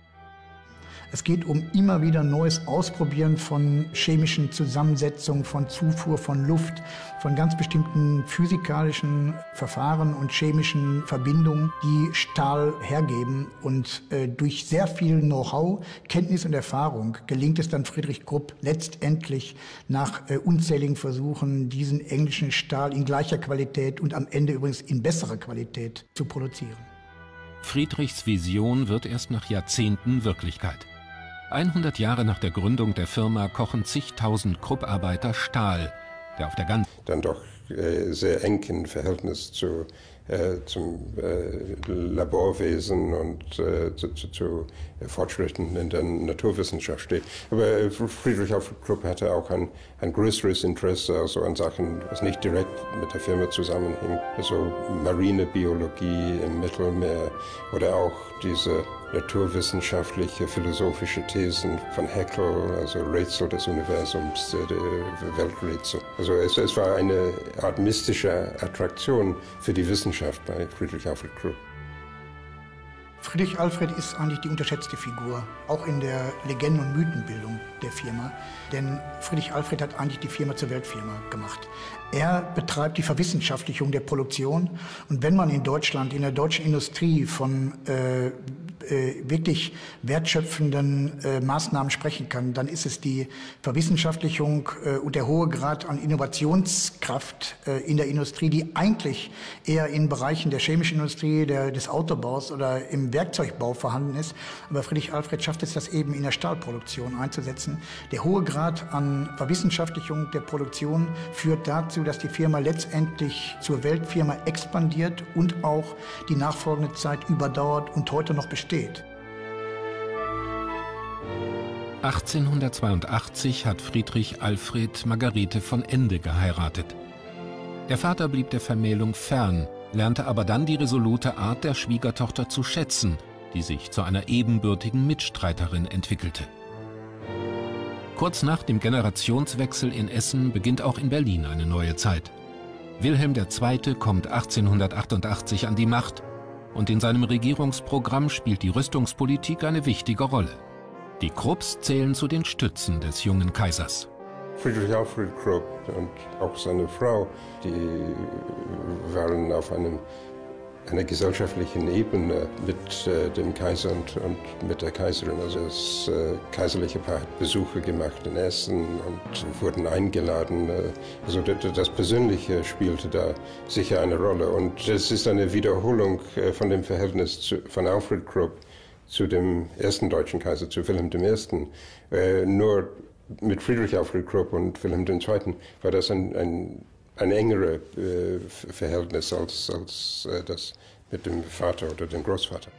Es geht um immer wieder neues Ausprobieren von chemischen Zusammensetzungen, von Zufuhr von Luft, von ganz bestimmten physikalischen Verfahren und chemischen Verbindungen, die Stahl hergeben. Und äh, durch sehr viel Know-how, Kenntnis und Erfahrung gelingt es dann Friedrich Krupp letztendlich nach äh, unzähligen Versuchen, diesen englischen Stahl in gleicher Qualität und am Ende übrigens in besserer Qualität zu produzieren. Friedrichs Vision wird erst nach Jahrzehnten Wirklichkeit. hundert Jahre nach der Gründung der Firma kochen zigtausend Krupp-Arbeiter Stahl, der auf der ganzen dann doch äh, sehr engen Verhältnis zu, äh, zum äh, Laborwesen und äh, zu, zu, zu Fortschritten in der Naturwissenschaft steht. Aber äh, Friedrich Alfred Krupp hatte auch ein, ein größeres Interesse also an Sachen, was nicht direkt mit der Firma zusammenhing. Also Marinebiologie im Mittelmeer oder auch diese naturwissenschaftliche, philosophische Thesen von Haeckel, also Rätsel des Universums, der Welträtsel. Also es, es war eine Art mystische Attraktion für die Wissenschaft bei Friedrich Alfred Krupp. Friedrich Alfred ist eigentlich die unterschätzte Figur, auch in der Legenden- und Mythenbildung der Firma. Denn Friedrich Alfred hat eigentlich die Firma zur Weltfirma gemacht. Er betreibt die Verwissenschaftlichung der Produktion. Und wenn man in Deutschland, in der deutschen Industrie von äh, äh, wirklich wertschöpfenden äh, Maßnahmen sprechen kann, dann ist es die Verwissenschaftlichung äh, und der hohe Grad an Innovationskraft äh, in der Industrie, die eigentlich eher in Bereichen der chemischen Industrie, der, des Autobaus oder im Werkzeugbau vorhanden ist. Aber Friedrich Alfred schafft es, das eben in der Stahlproduktion einzusetzen. Der hohe Grad an Verwissenschaftlichung der Produktion führt dazu, dass die Firma letztendlich zur Weltfirma expandiert und auch die nachfolgende Zeit überdauert und heute noch besteht. achtzehnhundertzweiundachtzig hat Friedrich Alfred Margarete von Ende geheiratet. Der Vater blieb der Vermählung fern, lernte aber dann die resolute Art der Schwiegertochter zu schätzen, die sich zu einer ebenbürtigen Mitstreiterin entwickelte. Kurz nach dem Generationswechsel in Essen beginnt auch in Berlin eine neue Zeit. Wilhelm der Zweite kommt achtzehnhundertachtundachtzig an die Macht und in seinem Regierungsprogramm spielt die Rüstungspolitik eine wichtige Rolle. Die Krupps zählen zu den Stützen des jungen Kaisers. Friedrich Alfred Krupp und auch seine Frau, die waren auf einem, einer gesellschaftlichen Ebene mit äh, dem Kaiser und, und mit der Kaiserin. Also das äh, kaiserliche Paar hat Besuche gemacht in Essen und wurden eingeladen. Äh, also das, das Persönliche spielte da sicher eine Rolle. Und es ist eine Wiederholung äh, von dem Verhältnis zu, von Alfred Krupp zu dem ersten deutschen Kaiser, zu Wilhelm der Erste. Äh, nur mit Friedrich Alfred Krupp und Wilhelm der Zweite war das ein, ein, ein engeres äh, Verhältnis als, als äh, das mit dem Vater oder dem Großvater.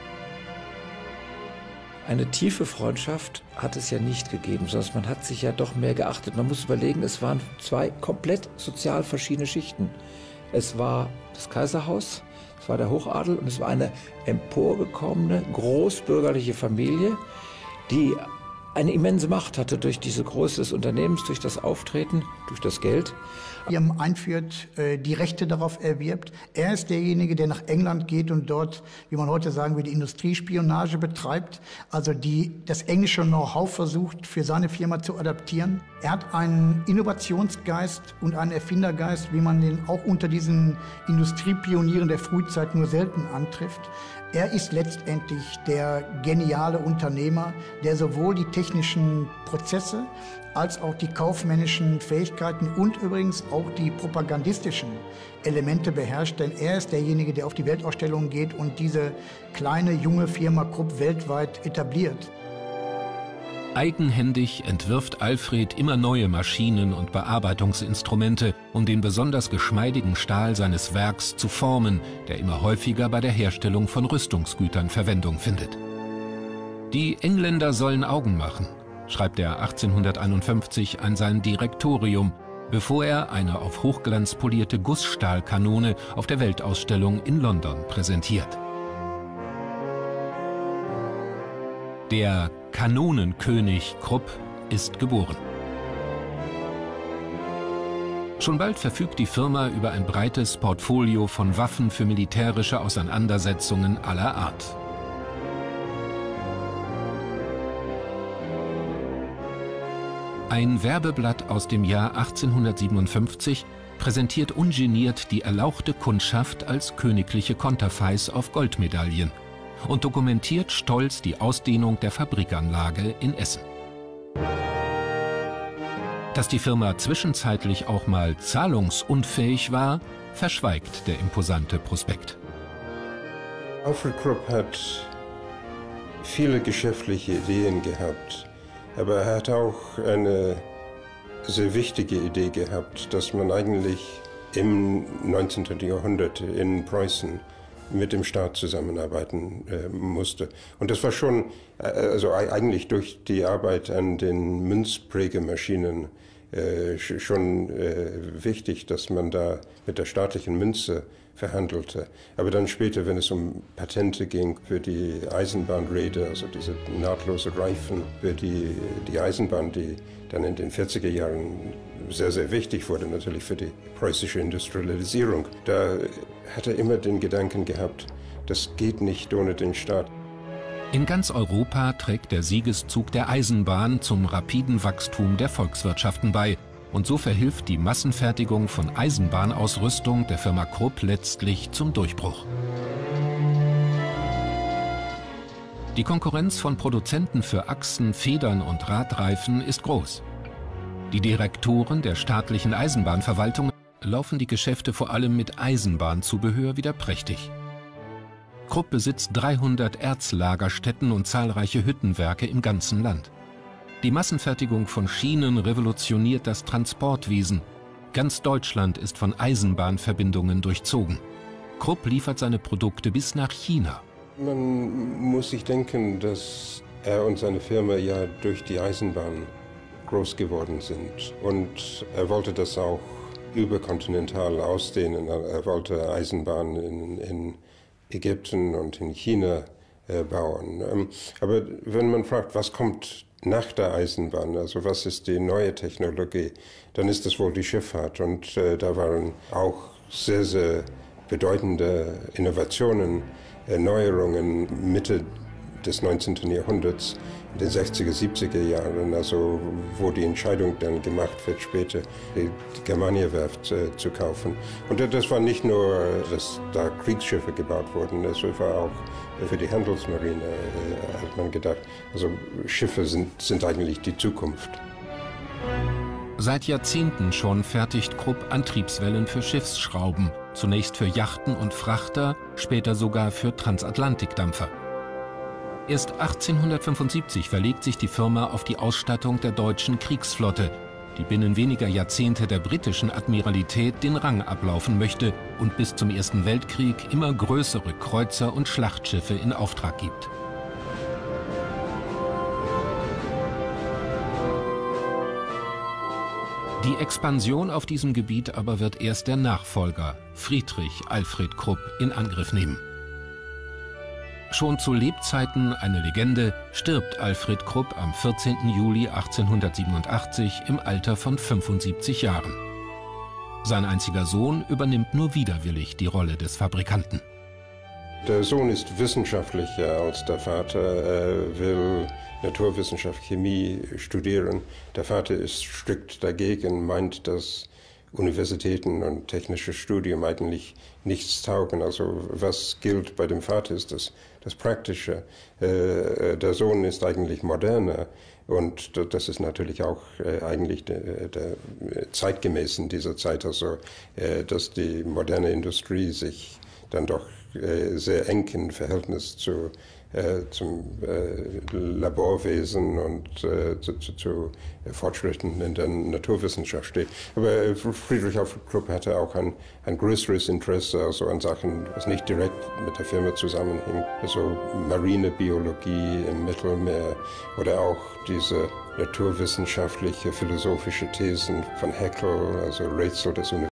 Eine tiefe Freundschaft hat es ja nicht gegeben, sondern man hat sich ja doch mehr geachtet. Man muss überlegen, es waren zwei komplett sozial verschiedene Schichten. Es war das Kaiserhaus, es war der Hochadel und es war eine emporgekommene, großbürgerliche Familie, die eine immense Macht hatte durch diese Größe des Unternehmens, durch das Auftreten, durch das Geld. Die haben einführt, die Rechte darauf erwirbt. Er ist derjenige, der nach England geht und dort, wie man heute sagen würde, Industriespionage betreibt. Also die das englische Know-how versucht, für seine Firma zu adaptieren. Er hat einen Innovationsgeist und einen Erfindergeist, wie man den auch unter diesen Industriepionieren der Frühzeit nur selten antrifft. Er ist letztendlich der geniale Unternehmer, der sowohl die technischen Prozesse als auch die kaufmännischen Fähigkeiten und übrigens auch die propagandistischen Elemente beherrscht. Denn er ist derjenige, der auf die Weltausstellung geht und diese kleine, junge Firma Krupp weltweit etabliert. Eigenhändig entwirft Alfred immer neue Maschinen und Bearbeitungsinstrumente, um den besonders geschmeidigen Stahl seines Werks zu formen, der immer häufiger bei der Herstellung von Rüstungsgütern Verwendung findet. Die Engländer sollen Augen machen, schreibt er achtzehnhunderteinundfünfzig an sein Direktorium, bevor er eine auf Hochglanz polierte Gussstahlkanone auf der Weltausstellung in London präsentiert. Der Kanonenkönig Krupp ist geboren. Schon bald verfügt die Firma über ein breites Portfolio von Waffen für militärische Auseinandersetzungen aller Art. Ein Werbeblatt aus dem Jahr achtzehnhundertsiebenundfünfzig präsentiert ungeniert die erlauchte Kundschaft als königliche Konterfeis auf Goldmedaillen und dokumentiert stolz die Ausdehnung der Fabrikanlage in Essen. Dass die Firma zwischenzeitlich auch mal zahlungsunfähig war, verschweigt der imposante Prospekt. Alfred Krupp hat viele geschäftliche Ideen gehabt, aber er hat auch eine sehr wichtige Idee gehabt, dass man eigentlich im neunzehnten Jahrhundert in Preußen mit dem Staat zusammenarbeiten äh, musste. Und das war schon, äh, also eigentlich durch die Arbeit an den Münzprägemaschinen äh, schon äh, wichtig, dass man da mit der staatlichen Münze verhandelte. Aber dann später, wenn es um Patente ging für die Eisenbahnräder, also diese nahtlose Reifen für die, die Eisenbahn, die dann in den vierziger Jahren sehr, sehr wichtig wurde, natürlich für die preußische Industrialisierung. Da hat er immer den Gedanken gehabt, das geht nicht ohne den Staat. In ganz Europa trägt der Siegeszug der Eisenbahn zum rapiden Wachstum der Volkswirtschaften bei. Und so verhilft die Massenfertigung von Eisenbahnausrüstung der Firma Krupp letztlich zum Durchbruch. Die Konkurrenz von Produzenten für Achsen, Federn und Radreifen ist groß. Die Direktoren der staatlichen Eisenbahnverwaltung laufen die Geschäfte vor allem mit Eisenbahnzubehör wieder prächtig. Krupp besitzt dreihundert Erzlagerstätten und zahlreiche Hüttenwerke im ganzen Land. Die Massenfertigung von Schienen revolutioniert das Transportwesen. Ganz Deutschland ist von Eisenbahnverbindungen durchzogen. Krupp liefert seine Produkte bis nach China. Man muss sich denken, dass er und seine Firma ja durch die Eisenbahn groß geworden sind. Und er wollte das auch überkontinental ausdehnen. Er wollte Eisenbahn in, in Ägypten und in China äh, bauen. Ähm, aber wenn man fragt, was kommt nach der Eisenbahn, also was ist die neue Technologie, dann ist es wohl die Schifffahrt. Und äh, da waren auch sehr, sehr bedeutende Innovationen, Erneuerungen Mitte des neunzehnten Jahrhunderts, in den sechziger, siebziger Jahren, also wo die Entscheidung dann gemacht wird, später die Germania-Werft äh, zu kaufen. Und das war nicht nur, dass da Kriegsschiffe gebaut wurden, es war auch für die Handelsmarine, äh, hat man gedacht. Also Schiffe sind, sind eigentlich die Zukunft. Seit Jahrzehnten schon fertigt Krupp Antriebswellen für Schiffsschrauben, zunächst für Yachten und Frachter, später sogar für Transatlantikdampfer. Erst achtzehnhundertfünfundsiebzig verlegt sich die Firma auf die Ausstattung der deutschen Kriegsflotte, die binnen weniger Jahrzehnte der britischen Admiralität den Rang ablaufen möchte und bis zum Ersten Weltkrieg immer größere Kreuzer und Schlachtschiffe in Auftrag gibt. Die Expansion auf diesem Gebiet aber wird erst der Nachfolger, Friedrich Alfred Krupp, in Angriff nehmen. Schon zu Lebzeiten eine Legende, stirbt Alfred Krupp am vierzehnten Juli achtzehnhundertsiebenundachtzig im Alter von fünfundsiebzig Jahren. Sein einziger Sohn übernimmt nur widerwillig die Rolle des Fabrikanten. Der Sohn ist wissenschaftlicher als der Vater. Er will Naturwissenschaft, Chemie studieren. Der Vater ist strikt dagegen, meint, dass Universitäten und technisches Studium eigentlich nichts taugen. Also was gilt bei dem Vater ist das, das Praktische. Äh, der Sohn ist eigentlich moderner und das ist natürlich auch äh, eigentlich der, der zeitgemäß in dieser Zeit, also äh, dass die moderne Industrie sich dann doch äh, sehr eng im Verhältnis zu Äh, zum äh, Laborwesen und äh, zu, zu, zu Fortschritten in der Naturwissenschaft steht. Aber äh, Friedrich Alfred Krupp hatte auch ein, ein größeres Interesse also an Sachen, was nicht direkt mit der Firma zusammenhing. Also Marinebiologie im Mittelmeer oder auch diese naturwissenschaftliche, philosophische Thesen von Haeckel, also Rätsel des Universums.